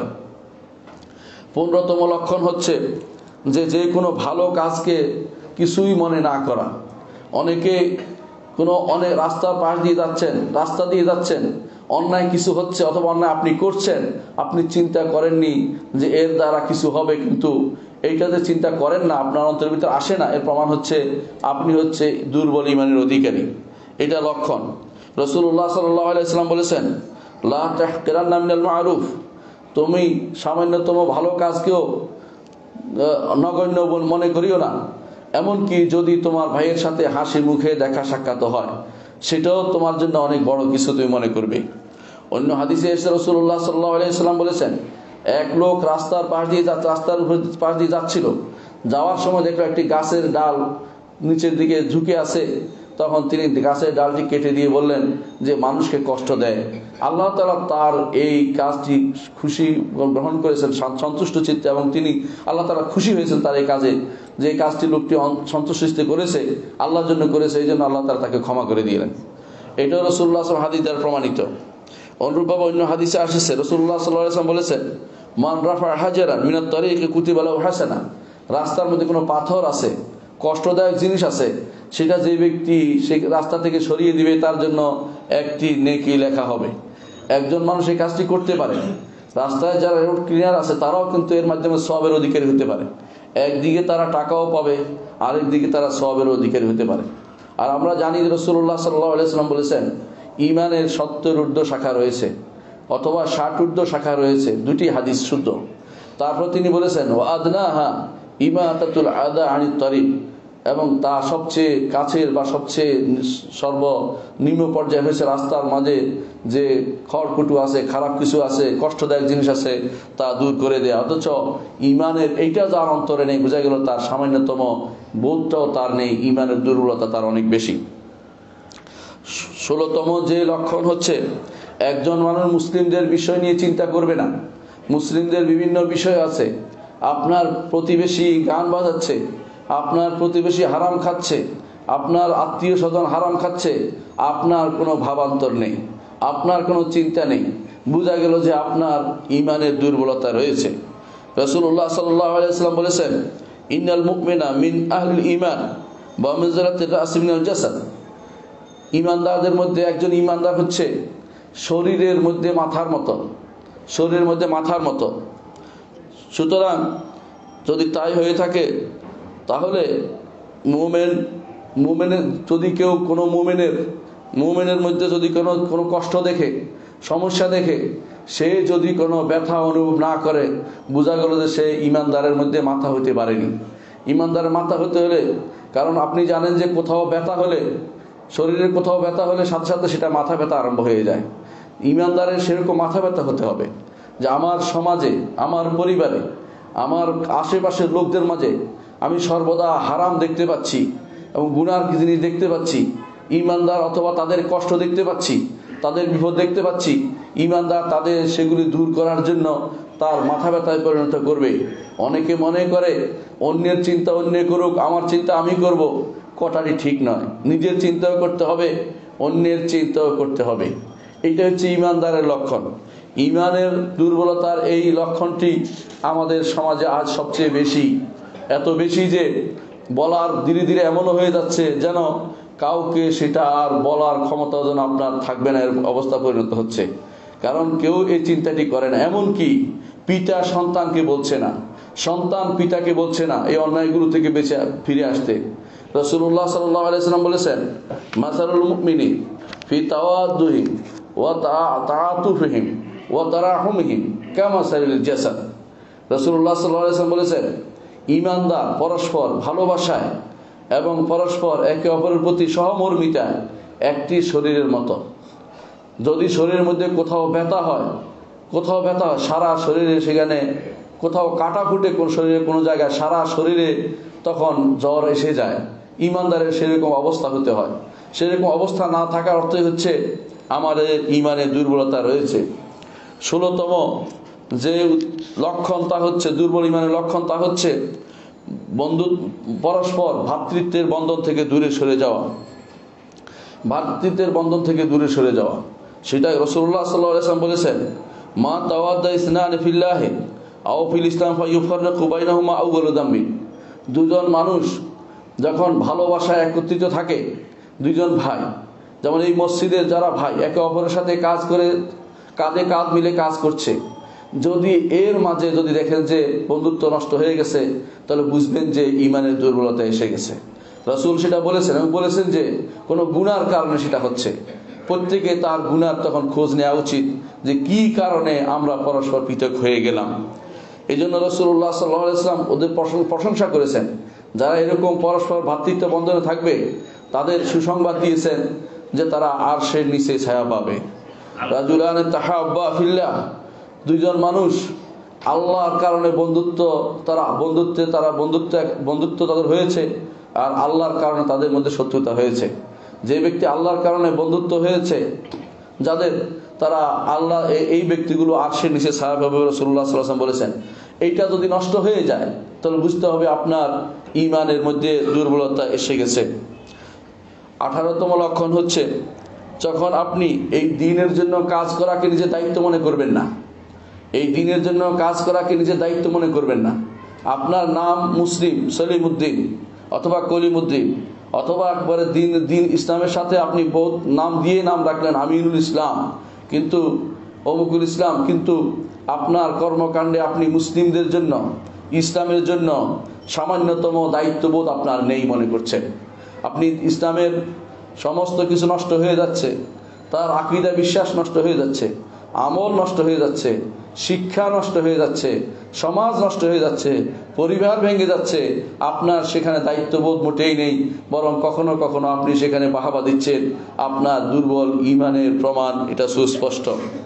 Speaker 2: পনেরোতম লক্ষণ হচ্ছে যে যে কোনো ভালো কাজকে কিছুই মনে না করা। অনেকে কোনো অনেক রাস্তার পাশ দিয়ে যাচ্ছেন, রাস্তা দিয়ে যাচ্ছেন, অন্যায় কিছু হচ্ছে অথবা অন্যায় আপনি করছেন, আপনি চিন্তা করেননি যে এর দ্বারা কিছু হবে, কিন্তু এইটাতে চিন্তা করেন না, আপনার অন্তরের ভিতরে আসে না, এর প্রমাণ হচ্ছে আপনি হচ্ছে দুর্বল ইমানের অধিকারী। এটা লক্ষণ। রাসূলুল্লাহ সাল্লাল্লাহু আলাইহি ওয়াসাল্লাম বলেছেন লা তাহকিরান্না মিনাল মা'রুফ, তুমি সামান্যতম ভালো কাজকেও নগণ্য মনে করিও না। এমনকি যদি তোমার ভাইয়ের সাথে হাসি মুখে দেখা সাক্ষাৎ হয়, সেটাও তোমার জন্য অনেক বড় কিছু তুমি মনে করবে। অন্য হাদিসে এসে রাসূলুল্লাহ সাল্লাল্লাহু আলাইহি ওয়াসাল্লাম বলেছেন এক লোক রাস্তার পাশ দিয়ে রাস্তার উপর পাশ দিয়ে যাচ্ছিল, যাওয়ার সময় দেখলো একটি গাছের ডাল নিচের দিকে ঝুঁকে আছে, তখন তিনি গাছের ডালটি কেটে দিয়ে বললেন যে মানুষকে কষ্ট দেয়। আল্লাহ তাআলা তার এই কাজটি খুশি গ্রহণ করেছেন সন্তুষ্ট চিত্তে, এবং তিনি আল্লাহ তাআলা খুশি হয়েছেন তার এই কাজে, যে কাজটি লোকটি সন্তুষ্ট করেছে, আল্লাহর জন্য করেছে, এই জন্য আল্লাহ তাআলা তাকে ক্ষমা করে দিলেন। এটাও রাসূলুল্লাহ সাল্লাল্লাহু আলাইহি ওয়াসাল্লাম হাদিস দ্বারা প্রমাণিত। অনুরূপভাবে অন্য হাদিসে আসছে রাসূলুল্লাহ সাল্লাল্লাহু আলাইহি ওয়াসাল্লাম বলেছেন মান রাফা হাজারান মিনাত তারিকি কুতিবা লাহু হাসানা, রাস্তার মধ্যে কোনো পাথর আছে, কষ্টদায়ক জিনিস আছে, সেটা যে ব্যক্তি সেই রাস্তা থেকে সরিয়ে দিবে তার জন্য একটি নেকি লেখা হবে। একজন মানুষ এই কাজটি করতে পারে, রাস্তায় যারা রোড ক্লিনার আছে তারাও কিন্তু এর মাধ্যমে সওয়াবের অধিকারী হতে পারে। একদিকে তারা টাকাও পাবে, আরেকদিকে তারা সওয়াবের অধিকারী হতে পারে। আর আমরা জানি রাসূলুল্লাহ সাল্লাল্লাহু আলাইহি ওয়াসাল্লাম বলেছেন ঈমানের সত্তর ঊর্ধ্ব শাখা রয়েছে অথবা ষাট ঊর্ধ্ব শাখা রয়েছে, দুটি হাদিস শুদ্ধ। তারপর তিনি বলেছেন ওয়া আদনাহা ইমাতাতুল আদা আনিত তারিক, এবং তা সবচেয়ে কাছের বা সবচেয়ে সর্বনিম্ন পর্যায়ে হয়েছে রাস্তার মাঝে যে খড়কুটো আছে, খারাপ কিছু আছে, কষ্টদায়ক জিনিস আছে, তা দূর করে দেয়া। অথচ ইমানের এইটা যার অন্তরে নেই, বোঝা গেল তার সামান্যতম বোধটাও তার নেই, ইমানের দুর্বলতা তার অনেক বেশি। ষোলোতম যে লক্ষণ হচ্ছে একজন মানুষ মুসলিমদের বিষয় নিয়ে চিন্তা করবে না। মুসলিমদের বিভিন্ন বিষয় আছে, আপনার প্রতিবেশী গান বাজাচ্ছে, আপনার প্রতিবেশী হারাম খাচ্ছে, আপনার আত্মীয় স্বজন হারাম খাচ্ছে, আপনার কোনো ভাবান্তর নেই, আপনার কোনো চিন্তা নেই, বোঝা গেল যে আপনার ইমানের দুর্বলতা রয়েছে। রাসূলুল্লাহ সাল্লাল্লাহু আলাইহি ওয়াসাল্লাম বলেছেন ইন্নাল মুমিনা মিন আহলিল ঈমান ওয়া মানজিলাতির রাস মিনাল জাসাদ, ঈমানদারদের মধ্যে একজন ঈমানদার হচ্ছে শরীরের মধ্যে মাথার মতো, শরীরের মধ্যে মাথার মতো। সুতরাং যদি তাই হয়ে থাকে তাহলে মুমিন মুমিনের যদি কেউ কোনো মুমিনের মুমিনের মধ্যে যদি কোনো কোনো কষ্ট দেখে, সমস্যা দেখে, সে যদি কোনো ব্যথা অনুভব না করে, বোঝা গেল যে সে ঈমানদারের মধ্যে মাথা হতে পারেনি। ঈমানদারের মাথা হতে হলে, কারণ আপনি জানেন যে কোথাও ব্যথা হলে, শরীরের কোথাও ব্যথা হলে সাথে সাথে সেটা মাথা ব্যথা আরম্ভ হয়ে যায়। ঈমানদারের সেরকম মাথা ব্যথা হতে হবে যে আমার সমাজে, আমার পরিবারে, আমার আশেপাশের লোকদের মাঝে আমি সর্বদা হারাম দেখতে পাচ্ছি এবং গুনার জিনিস দেখতে পাচ্ছি, ইমানদার অথবা তাদের কষ্ট দেখতে পাচ্ছি, তাদের বিপদ দেখতে পাচ্ছি, ইমানদার তাদের সেগুলি দূর করার জন্য তার মাথা ব্যথায় পরিণত করবে। অনেকে মনে করে অন্যের চিন্তা অন্য করুক, আমার চিন্তা আমি করব। কথাটি ঠিক নয়। নিজের চিন্তাও করতে হবে, অন্যের চিন্তাও করতে হবে। এইটা হচ্ছে ইমানদারের লক্ষণ। ইমানের দুর্বলতার এই লক্ষণটি আমাদের সমাজে আজ সবচেয়ে বেশি, এত বেশি যে বলার ধীরে ধীরে এমনও হয়ে যাচ্ছে যেন কাউকে সেটা আর বলার ক্ষমতা যেন আপনার থাকবে না, এর অবস্থা পরিণত হচ্ছে। কারণ কেউ এই চিন্তাটি করে না। এমনকি পিতা সন্তানকে বলছে না, সন্তান পিতাকে বলছে না এই অন্যায়গুলো থেকে বেঁচে ফিরে আসতে। রাসূলুল্লাহ সাল্লাল্লাহু আলাইহি ওয়াসাল্লাম বলেছেন, মাসালুল মুমিনি ফি তাওয়াদ্দুহিম ওয়া তাআতুফিহিম ওয়া তারাহুমিহিম কামাসালিল জাসাদ। রাসূলুল্লাহ সাল্লাল্লাহু আলাইহি ওয়াসাল্লাম বলেছেন, ঈমানদার পরস্পর ভালোবাসায় এবং পরস্পর একে অপরের প্রতি সহমর্মিতায় একটি শরীরের মতো। যদি শরীরের মধ্যে কোথাও ব্যথা হয়, কোথাও ব্যথা হয় সারা শরীরে, সেখানে কোথাও কাটা ফুটে কোন শরীরে কোনো জায়গায় সারা শরীরে তখন জ্বর এসে যায়, ঈমানদারের সেরকম অবস্থা হতে হয়। সেরকম অবস্থা না থাকার অর্থই হচ্ছে আমাদের ঈমানের দুর্বলতা রয়েছে। ষোলোতম যে লক্ষণ তা হচ্ছে, দুর্বল ঈমানের লক্ষণ তা হচ্ছে বন্ধু পরস্পর ভ্রাতৃত্বের বন্ধন থেকে দূরে সরে যাওয়া। ভ্রাতৃত্বের বন্ধন থেকে দূরে সরে যাওয়া সেটা রাসূলুল্লাহ সাল্লাল্লাহু আলাইহি ওয়াসাল্লাম বলেছেন, মা তাওয়াদ্দা ইসনানি ফিল্লাহি আও ফিল ইসলাম ফায়ুফাররিকু বাইনাহুমা আউয়ালু দামবিন। দুজন মানুষ যখন ভালোবাসায় একত্রিত থাকে, দুজন ভাই, যেমন এই মসজিদের যারা ভাই একে অপরের সাথে কাজ করে, কাঁধে কাঁধ মিলে কাজ করছে, যদি এর মাঝে যদি দেখেন যে বন্ধুত্ব নষ্ট হয়ে গেছে, তাহলে বুঝবেন যে ঈমানের দুর্বলতা এসে গেছে। রাসূল সেটা বলেছেন এবং বলেছেন যে কোনো গুনার কারণে সেটা হচ্ছে। প্রত্যেকে তার গুনার তখন খোঁজ নেওয়া উচিত যে কি কারণে আমরা পরস্পর পৃথক হয়ে গেলাম। এই জন্য রাসূলুল্লাহ সাল্লাল্লাহু আলাইহি ওয়াসাল্লাম ওদের প্রশংসা করেছেন। যারা এরকম পরস্পর ভ্রাতৃত্ব বন্ধনে থাকবে তাদের সুসংবাদ দিয়েছেন যে তারা আরশের নিচে ছায়া পাবে। রাজুলান তাহাব্বা ফিল্লাহ, দুইজন মানুষ আল্লাহর কারণে বন্ধুত্ব, তারা বন্ধুত্বে তারা বন্ধুত্ব বন্ধুত্ব তাদের হয়েছে, আর আল্লাহর কারণে তাদের মধ্যে শত্রুতা হয়েছে। যে ব্যক্তি আল্লাহর কারণে বন্ধুত্ব হয়েছে যাদের, তারা আল্লাহ এই ব্যক্তিগুলো আরশের নিচে ছায়া পাবে রাসূলুল্লাহ সাল্লাল্লাহু আলাইহি ওয়াসাল্লাম বলেছেন। এইটা যদি নষ্ট হয়ে যায় তাহলে বুঝতে হবে আপনার ঈমানের মধ্যে দুর্বলতা এসে গেছে। আঠারোতম লক্ষণ হচ্ছে যখন আপনি এই দ্বীনের জন্য কাজ করাকে নিজের দায়িত্ব মনে করবেন না। এই দ্বীনের জন্য কাজ করাকে নিজের দায়িত্ব মনে করবেন না। আপনার নাম মুসলিম সলিমউদ্দিন অথবা কলিমউদ্দিন অথবা একবারে দিন দিন ইসলামের সাথে আপনি বহুত নাম দিয়ে নাম রাখলেন আমিনুল ইসলাম, কিন্তু অমুকুল ইসলাম, কিন্তু আপনার কর্মকাণ্ডে আপনি মুসলিমদের জন্য, ইসলামের জন্য সামান্যতম দায়িত্ববোধ আপনার নেই মনে করছেন। আপনি ইসলামের সমস্ত কিছু নষ্ট হয়ে যাচ্ছে, তার আকীদা বিশ্বাস নষ্ট হয়ে যাচ্ছে, আমল নষ্ট হয়ে যাচ্ছে, শিক্ষা নষ্ট হয়ে যাচ্ছে, সমাজ নষ্ট হয়ে যাচ্ছে, পরিবার ভেঙে যাচ্ছে। আপনার সেখানে দায়িত্ববোধ মোটেই নেই, বরং কখনো কখনো আপনি সেখানে বাহাবা দিচ্ছেন। আপনার দুর্বল ঈমানের প্রমাণ এটা সুস্পষ্ট।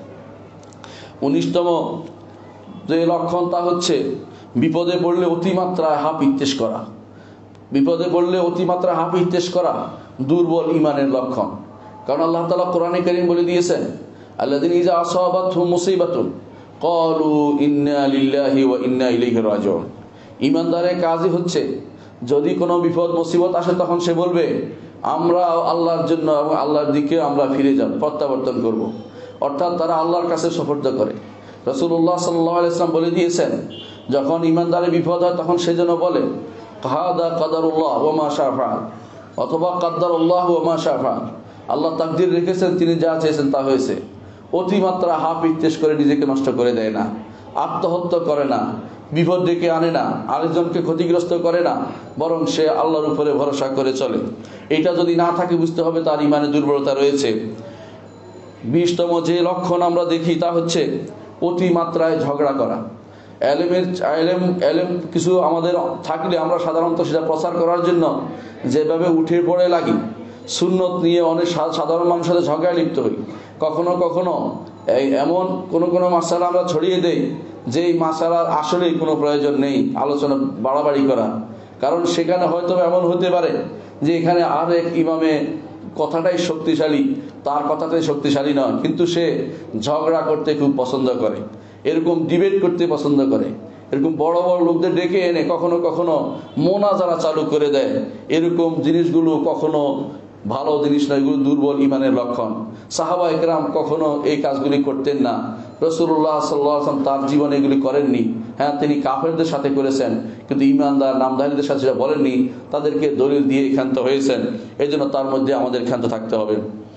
Speaker 2: উনিশতম যে লক্ষণ তা হচ্ছে বিপদে পড়লে অতিমাত্রায় হাপ ইত্তেশ করা। বিপদে পড়লে অতিমাত্রা হাপ ইত্তেশ করা দুর্বল ঈমানের লক্ষণ। কারণ আল্লাহ তাআলা কোরআনে কারীম বলে দিয়েছেন, আল্লাযীনা ইযা আসাবাতহুম মুসিবাতুন ক্বালু ইন্না লিল্লাহি ওয়া ইন্না ইলাইহি রাজিউন। ঈমানদারের কাজই হচ্ছে যদি কোনো বিপদ মুসিবত আসে তখন সে বলবে আমরা আল্লাহর জন্য এবং আল্লাহর দিকে আমরা ফিরে যাব, প্রত্যাবর্তন করব। অর্থাৎ তারা আল্লাহর কাছে সুপর্দ করে। রাসূলুল্লাহ সাল্লাল্লাহু আলাইহি ওয়াসাল্লাম বলে দিয়েছেন, যখন ঈমানদারের বিপদ হয় তখন সে যেন বলে হাদা কাদারুল্লাহ ওয়া মা শাআ ফাআল, অথবা কাদ্দারুল্লাহ ওয়া মা শাআ ফাআল, আল্লাহ তাকদীর রেখেছেন, তিনি যা চেয়েছেন তা হয়েছে। অতিমাত্রা হাপ ইত্তেশ করে নিজেকে নষ্ট করে দেয় না, আত্মহত্যা করে না, বিপদ ডেকে আনে না, আরেকজনকে ক্ষতিগ্রস্ত করে না, বরং সে আল্লাহর উপরে ভরসা করে চলে। এটা যদি না থাকে বুঝতে হবে তার ঈমানে দুর্বলতা রয়েছে। বিশতম যে লক্ষণ আমরা দেখি তা হচ্ছে অতিমাত্রায় ঝগড়া করা। এলেমের এলেম এলেম কিছু আমাদের থাকলে আমরা সাধারণত সেটা প্রচার করার জন্য যেভাবে উঠে পড়ে লাগি, সুন্নত নিয়ে অনেক সাধারণ মানুষের সাথে ঝগড়ায় লিপ্ত হই। কখনো কখনো এই এমন কোনো কোনো মাসালা আমরা ছড়িয়ে দেই যেই মাসালার আসলেই কোনো প্রয়োজন নেই আলোচনা বাড়াবাড়ি করা। কারণ সেখানে হয়তো এমন হতে পারে যে এখানে আর এক ইমামে কথাটাই শক্তিশালী, তার কথাটাই শক্তিশালী নয়, কিন্তু সে ঝগড়া করতে খুব পছন্দ করে, এরকম ডিবেট করতে পছন্দ করে, এরকম বড় বড় লোকদের ডেকে এনে কখনো কখনো মোনাজারা চালু করে দেয়। এরকম জিনিসগুলো কখনো ভালো জিনিস নয়, এগুলো দুর্বল ইমানের লক্ষণ। সাহাবা একরাম কখনো এই কাজগুলি করতেন না। রাসূলুল্লাহ সাল্লাল্লাহু আলাইহি ওয়াসাল্লাম তার জীবনে এগুলি করেননি। হ্যাঁ, তিনি কাফেরদের সাথে করেছেন, কিন্তু ইমানদার নামধারীদের সাথে সেটা বলেননি, তাদেরকে দলিল দিয়ে ক্ষান্ত হয়েছেন। এই জন্য তার মধ্যে আমাদের ক্ষান্ত থাকতে হবে।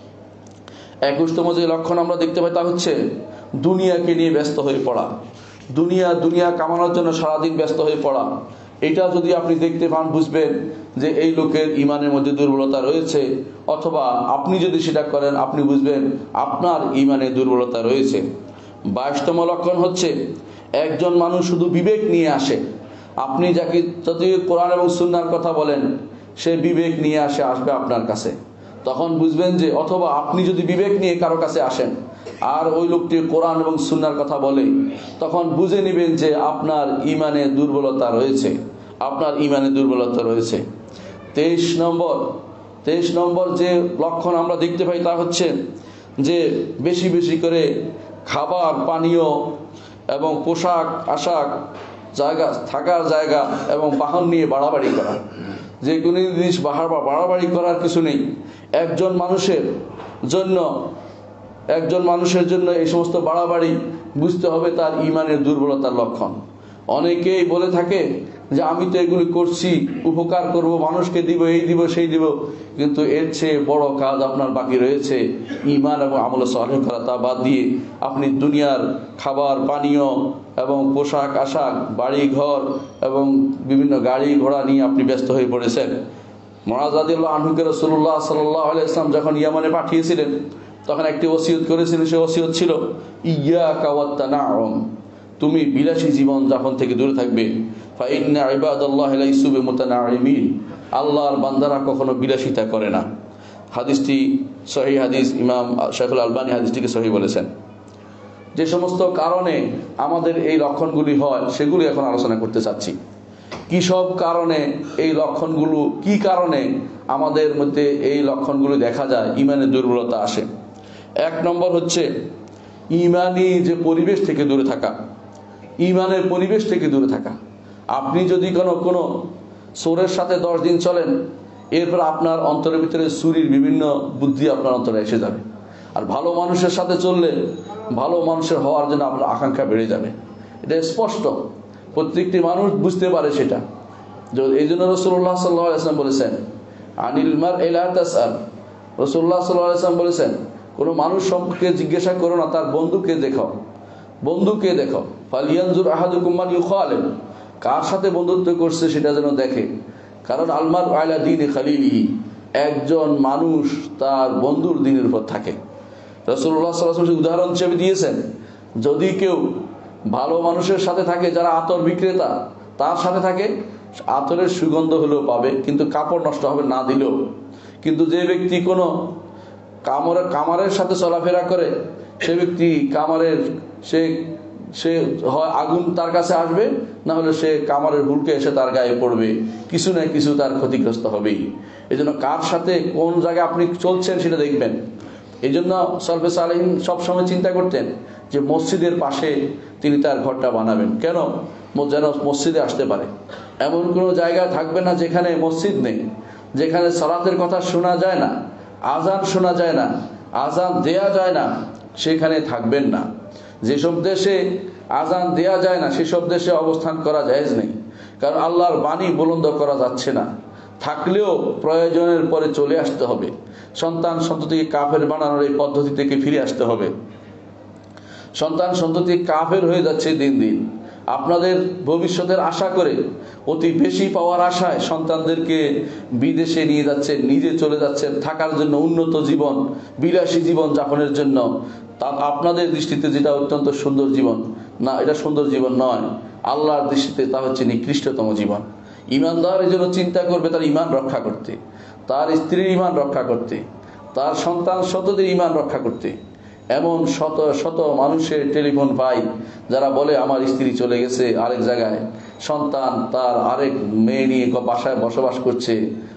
Speaker 2: একুশতম যে লক্ষণ আমরা দেখতে পাই তা হচ্ছে দুনিয়াকে নিয়ে ব্যস্ত হয়ে পড়া, দুনিয়া দুনিয়া কামানোর জন্য সারাদিন ব্যস্ত হয়ে পড়া। এটা যদি আপনি দেখতে পান, বুঝবেন যে এই লোকের ইমানের মধ্যে দুর্বলতা রয়েছে, অথবা আপনি যদি সেটা করেন আপনি বুঝবেন আপনার ইমানে দুর্বলতা রয়েছে। বাইশতম লক্ষণ হচ্ছে একজন মানুষ শুধু বিবেক নিয়ে আসে। আপনি যাকে যদি কোরআন এবং সুন্নাহর কথা বলেন, সে বিবেক নিয়ে আসে আসবে আপনার কাছে, তখন বুঝবেন যে, অথবা আপনি যদি বিবেক নিয়ে কারো কাছে আসেন আর ওই লোকটি কোরআন এবং সুন্নাহর কথা বলে, তখন বুঝে নেবেন যে আপনার ইমানে দুর্বলতা রয়েছে, আপনার ইমানে দুর্বলতা রয়েছে। তেইশ নম্বর তেইশ নম্বর যে লক্ষণ আমরা দেখতে পাই তা হচ্ছে যে বেশি বেশি করে খাবার পানীয় এবং পোশাক আশাক, জায়গা থাকার জায়গা এবং বাহন নিয়ে বাড়াবাড়ি করা। যে কোনো জিনিস বাড়াবাড়ি করার কিছু নেই। একজন মানুষের জন্য একজন মানুষের জন্য এই সমস্ত বাড়াবাড়ি বুঝতে হবে তার ইমানের দুর্বলতার লক্ষণ। অনেকেই বলে থাকে যে আমি তো এগুলি করছি, উপকার করব, মানুষকে দিব, এই দিব সেই দিব, কিন্তু এর চেয়ে বড় কাজ আপনার বাকি রয়েছে, ঈমান এবং আমলে সালেহ করা। তা বাদ দিয়ে আপনি দুনিয়ার খাবার পানীয় এবং পোশাক আশাক, বাড়ি ঘর এবং বিভিন্ন গাড়ি ঘোড়া নিয়ে আপনি ব্যস্ত হয়ে পড়েছেন। মুআয রাদিয়াল্লাহু আনহুকে রাসূলুল্লাহ সাল্লাল্লাহু আলাইহি ওয়াসাল্লাম যখন ইয়ামানে পাঠিয়েছিলেন, তখন একটি ওসিয়ত করেছিলেন। সে ওসিয়ত ছিল ইয়াকা ওয়াত তানাউম, তুমি বিলাসী জীবন যাপন থেকে দূরে থাকবে। ফা ইন্না ইবাদাল্লাহি লাইসু বিমুতানাইমিন, আল্লাহর বান্দারা কখনো বিলাসিতা করে না। হাদিসটি সহিহ হাদিস, ইমাম শাইখুল আলবানী হাদিসটিকে সহিহ বলেছেন। যে সমস্ত কারণে আমাদের এই লক্ষণগুলি হয় সেগুলি এখন আলোচনা করতে চাচ্ছি। কি সব কারণে এই লক্ষণগুলো, কি কারণে আমাদের মধ্যে এই লক্ষণগুলো দেখা যায়, ইমানের দুর্বলতা আসে। এক নম্বর হচ্ছে ইমানি যে পরিবেশ থেকে দূরে থাকা, ইমানের পরিবেশ থেকে দূরে থাকা। আপনি যদি কোনো কোনো সোরের সাথে দশ দিন চলেন, এরপর আপনার অন্তরের ভিতরে সুরির বিভিন্ন বুদ্ধি আপনার অন্তরে এসে যাবে। আর ভালো মানুষের সাথে চললে ভালো মানুষের হওয়ার জন্য আপনার আকাঙ্ক্ষা বেড়ে যাবে। এটা স্পষ্ট, প্রত্যেকটি মানুষ বুঝতে পারে সেটা। এই জন্য রাসূলুল্লাহ সাল্লাল্লাহু আলাইহি ওয়াসাল্লাম বলেছেন, আনিল মারই লা তাসআল। রাসূলুল্লাহ সাল্লাল্লাহু আলাইহি ওয়াসাল্লাম বলেছেন, কোনো মানুষ সম্পর্কে জিজ্ঞাসা করো না, তার বন্ধুকে দেখো, বন্ধুকে দেখো। ফালিয়ানজুর আহাদুকুম মান ইউখালিল, কার সাথে বন্ধুত্ব করছে সেটা যেন দেখে। কারণ আলমার আলা দীনি খালিলিহি, একজন মানুষ তার বন্ধুর দিনের উপর থাকে। রাসূলুল্লাহ সাল্লাল্লাহু আলাইহি ওয়াসাল্লাম উদাহরণ হিসেবে দিয়েছেন, যদি কেউ ভালো মানুষের সাথে থাকে, যারা আতর বিক্রেতা, তার সাথে থাকে, আতরের সুগন্ধ হলেও পাবে, কিন্তু কাপড় নষ্ট হবে না দিলেও। কিন্তু যে ব্যক্তি কোনো কামড়ের কামারের সাথে চলাফেরা করে, সে ব্যক্তি কামারের সে সে হয় আগুন তার কাছে আসবে, না হলে সে কামারের হুলকে এসে তার গায়ে পড়বে, কিছু না কিছু তার ক্ষতিগ্রস্ত হবেই। এই জন্য কার সাথে কোন জায়গায় আপনি চলছেন সেটা দেখবেন। এই জন্য সলফে সালেহিন সবসময় চিন্তা করতেন যে মসজিদের পাশে তিনি তার ঘরটা বানাবেন। কেন? যেন মসজিদে আসতে পারে। এমন কোনো জায়গা থাকবে না যেখানে মসজিদ নেই, যেখানে সালাতের কথা শোনা যায় না, আজান শোনা যায় না, আজান দেয়া যায় না, সেখানে থাকবেন না। যেসব দেশে আজান দেয়া যায় না সেসব দেশে অবস্থান করা জায়েজ নেই, কারণ আল্লাহর বাণী বুলন্দ করা যাচ্ছে না। থাকলেও প্রয়োজনের পরে চলে আসতে হবে। সন্তান সন্ততিকে কাফের বানানোর এই পদ্ধতি থেকে ফিরে আসতে হবে। সন্তান সন্ততি কাফের হয়ে যাচ্ছে দিন দিন। আপনাদের ভবিষ্যতের আশা করে, অতি বেশি পাওয়ার আশায় সন্তানদেরকে বিদেশে নিয়ে যাচ্ছেন, নিজে চলে যাচ্ছেন থাকার জন্য, উন্নত জীবন, বিলাসী জীবন যাপনের জন্য। তা আপনাদের দৃষ্টিতে যেটা অত্যন্ত সুন্দর জীবন, না, এটা সুন্দর জীবন নয়। আল্লাহর দৃষ্টিতে তা হচ্ছে নিকৃষ্টতম জীবন। ইমানদার এই জন্য চিন্তা করবে তার ইমান রক্ষা করতে, তার স্ত্রীর ইমান রক্ষা করতে, তার সন্তান সন্ততির ইমান রক্ষা করতে। এমন শত শত মানুষের টেলিফোন পাই যারা বলে আমার স্ত্রী চলে গেছে আরেক জায়গায়, সন্তান তার আরেক মেয়ে নিয়ে বাসায় বসবাস করছে,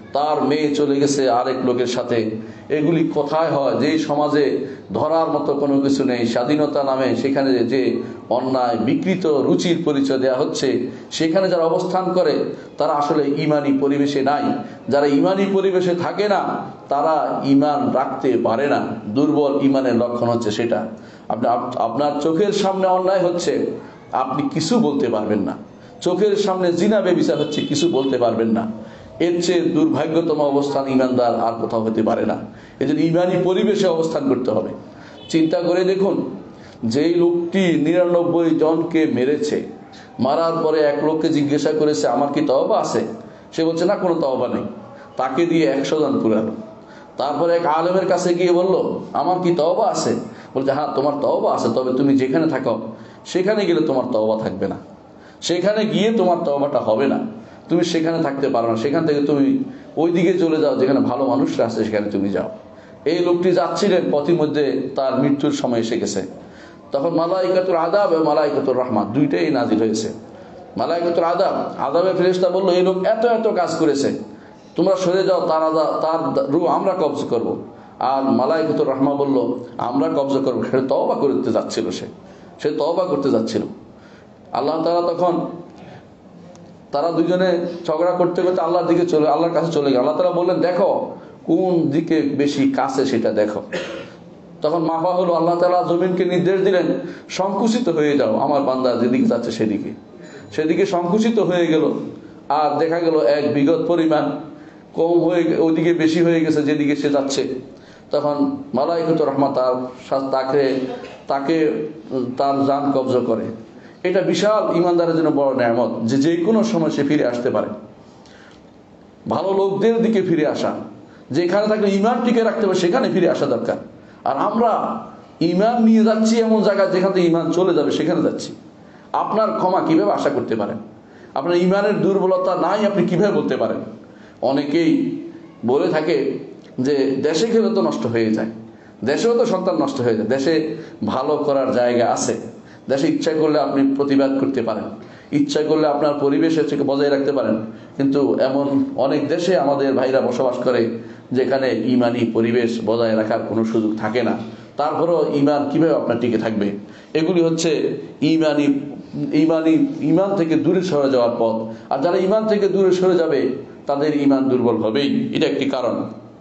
Speaker 2: তার মেয়ে চলে গেছে আরেক লোকের সাথে। এগুলি কোথায় হয়? যেই সমাজে ধরার মতো কোনো কিছু নেই, স্বাধীনতা নামে সেখানে যে অন্যায় বিকৃত রুচির পরিচয় দেওয়া হচ্ছে, সেখানে যারা অবস্থান করে তারা আসলে ইমানি পরিবেশে নাই। যারা ইমানি পরিবেশে থাকে না তারা ইমান রাখতে পারে না। দুর্বল ইমানের লক্ষণ হচ্ছে সেটা। আপনি আপনার চোখের সামনে অন্যায় হচ্ছে, আপনি কিছু বলতে পারবেন না। চোখের সামনে জিনা বেবিচার হচ্ছে, কিছু বলতে পারবেন না। এর চেয়ে দুর্ভাগ্যতম অবস্থান ইমানদার আর কোথাও হতে পারে না। এই জন্য ইমানি পরিবেশে অবস্থান করতে হবে। চিন্তা করে দেখুন, যেই লোকটি নিরানব্বই জনকে মেরেছে, মারার পরে এক লোককে জিজ্ঞাসা করেছে আমার কি তওবা আছে? সে বলছে না, কোনো তওবা নেই। তাকে দিয়ে একশো জন পুরালো। তারপরে এক আলেমের কাছে গিয়ে বলল আমার কি তওবা আছে? বলছে হ্যাঁ তোমার তওবা আছে, তবে তুমি যেখানে থাকো সেখানে গেলে তোমার তওবা থাকবে না, সেখানে গিয়ে তোমার তওবাটা হবে না, তুমি সেখানে থাকতে পারো না, সেখান থেকে তুমি ওই দিকে চলে যাও যেখানে ভালো মানুষরা আছে, সেখানে তুমি যাও। এই লোকটি যাচ্ছিলেন, পথিমধ্যে তার মৃত্যুর সময় এসে গেছে। তখন মালাইকাতুল আযাব এবং মালাইকাতুর রাহমাত দুইটাই নাজিল হয়েছে। মালাইকাতুল আযাব, আযাবের ফেরেশতা বলল এই লোক এত এত কাজ করেছে, তোমরা সরে যাও, তার তার রূহ আমরা কবজ করব। আর মালাইকাতুর রাহমা বলল আমরা কবজ করবো। সে তওবা করতে যাচ্ছিল, সে সে তওবা করতে যাচ্ছিল। আল্লাহ তাআলা তখন, তারা দুইজনে ঝগড়া করতে করতে আল্লাহর দিকে চলে আল্লাহর কাছে চলে গেল। আল্লাহ তাআলা বললেন দেখো কোন দিকে বেশি কাছে সেটা দেখো। তখন মাফা হলো, আল্লাহ তাআলা জমিনকে নির্দেশ দিলেন সংকুচিত হয়ে যাও, আমার বান্দা যেদিকে যাচ্ছে সেদিকে সেদিকে সংকুচিত হয়ে গেল। আর দেখা গেল এক বিগত পরিমাণ কম হয়ে ওইদিকে বেশি হয়ে গেছে যেদিকে সে যাচ্ছে। তখন মালাইকাতুর রাহমাত তাকে তাকে তার জান কবজ করে। এটা বিশাল ইমানদারের জন্য বড় নেয়ামত যে যে কোনো সময় সে ফিরে আসতে পারে। ভালো লোকদের দিকে ফিরে আসা, যেখানে থাকলে ইমান টিকে রাখতে হবে সেখানে ফিরে আসা দরকার। আর আমরা ইমান নিয়ে যাচ্ছি এমন জায়গায় যেখান থেকে ইমান চলে যাবে সেখানে যাচ্ছি। আপনার ক্ষমা কিভাবে আশা করতে পারেন? আপনার ইমানের দুর্বলতা নাই, আপনি কিভাবে বলতে পারেন? অনেকেই বলে থাকে যে দেশে গেলে তো নষ্ট হয়ে যায়, দেশেও তো সন্তান নষ্ট হয়ে যায়, দেশে ভালো করার জায়গা আছে, দেশে ইচ্ছা করলে আপনি প্রতিবাদ করতে পারেন, ইচ্ছা করলে আপনার পরিবেশ থেকে বজায় রাখতে পারেন। কিন্তু এমন অনেক দেশে আমাদের ভাইরা বসবাস করে যেখানে ইমানি পরিবেশ বজায় রাখার কোনো সুযোগ থাকে না। তারপরেও ইমান কিভাবে আপনার টিকে থাকবে? এগুলি হচ্ছে ইমানি ইমানি ইমান থেকে দূরে সরে যাওয়ার পথ। আর যারা ইমান থেকে দূরে সরে যাবে তাদের ইমান দুর্বল হবেই, এটা একটি কারণ।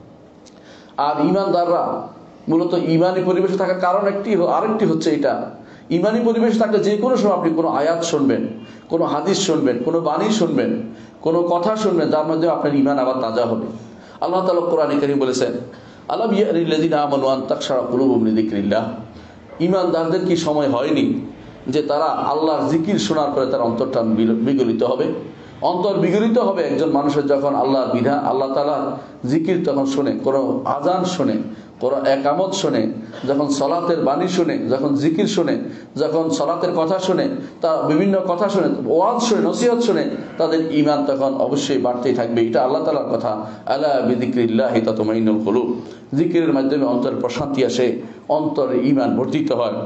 Speaker 2: আর ইমানদাররা মূলত ইমানি পরিবেশে থাকার কারণ একটি আরেকটি হচ্ছে এটা, ইমানি পরিবেশে থাকলে যে কোনো সময় আপনি কোনো আয়াত শুনবেন, কোনো হাদিস শুনবেন, কোনো বাণী শুনবেন, কোনো কথা শুনবেন, যার মধ্যে আপনার ইমান আবার তাজা হবে। আল্লাহ তাআলা কোরআনে কারীম বলেছেন আলাম ইয়ানিল্লাযিনা আমানু আন তাখশা'a কুলুবুহুম লিযিকরিল্লাহ, ইমানদারদের কি সময় হয়নি যে তারা আল্লাহর জিকির শোনার পরে তার অন্তরটা বিগলিত হবে? অন্তর বিগলিত হবে একজন মানুষের যখন আল্লাহর বিধান, আল্লাহ তাআলার জিকির তখন শুনে, কোনো আজান শুনে, কোনো একামত শুনে, যখন সলাতের বাণী শুনে, যখন জিকির শুনে, যখন সলাতের কথা শুনে, তা বিভিন্ন কথা শুনে, ওয়াজ শুনে, নসিহত শুনে, তাদের ঈমান তখন অবশ্যই বাড়তেই থাকবে। এটা আল্লাহ তাআলার কথা, আলা বিযিকরিল্লাহি তাতমাইন্নুল কুলুব। জিকিরের মাধ্যমে অন্তরের প্রশান্তি আসে, অন্তরে ঈমান বর্ধিত হয়।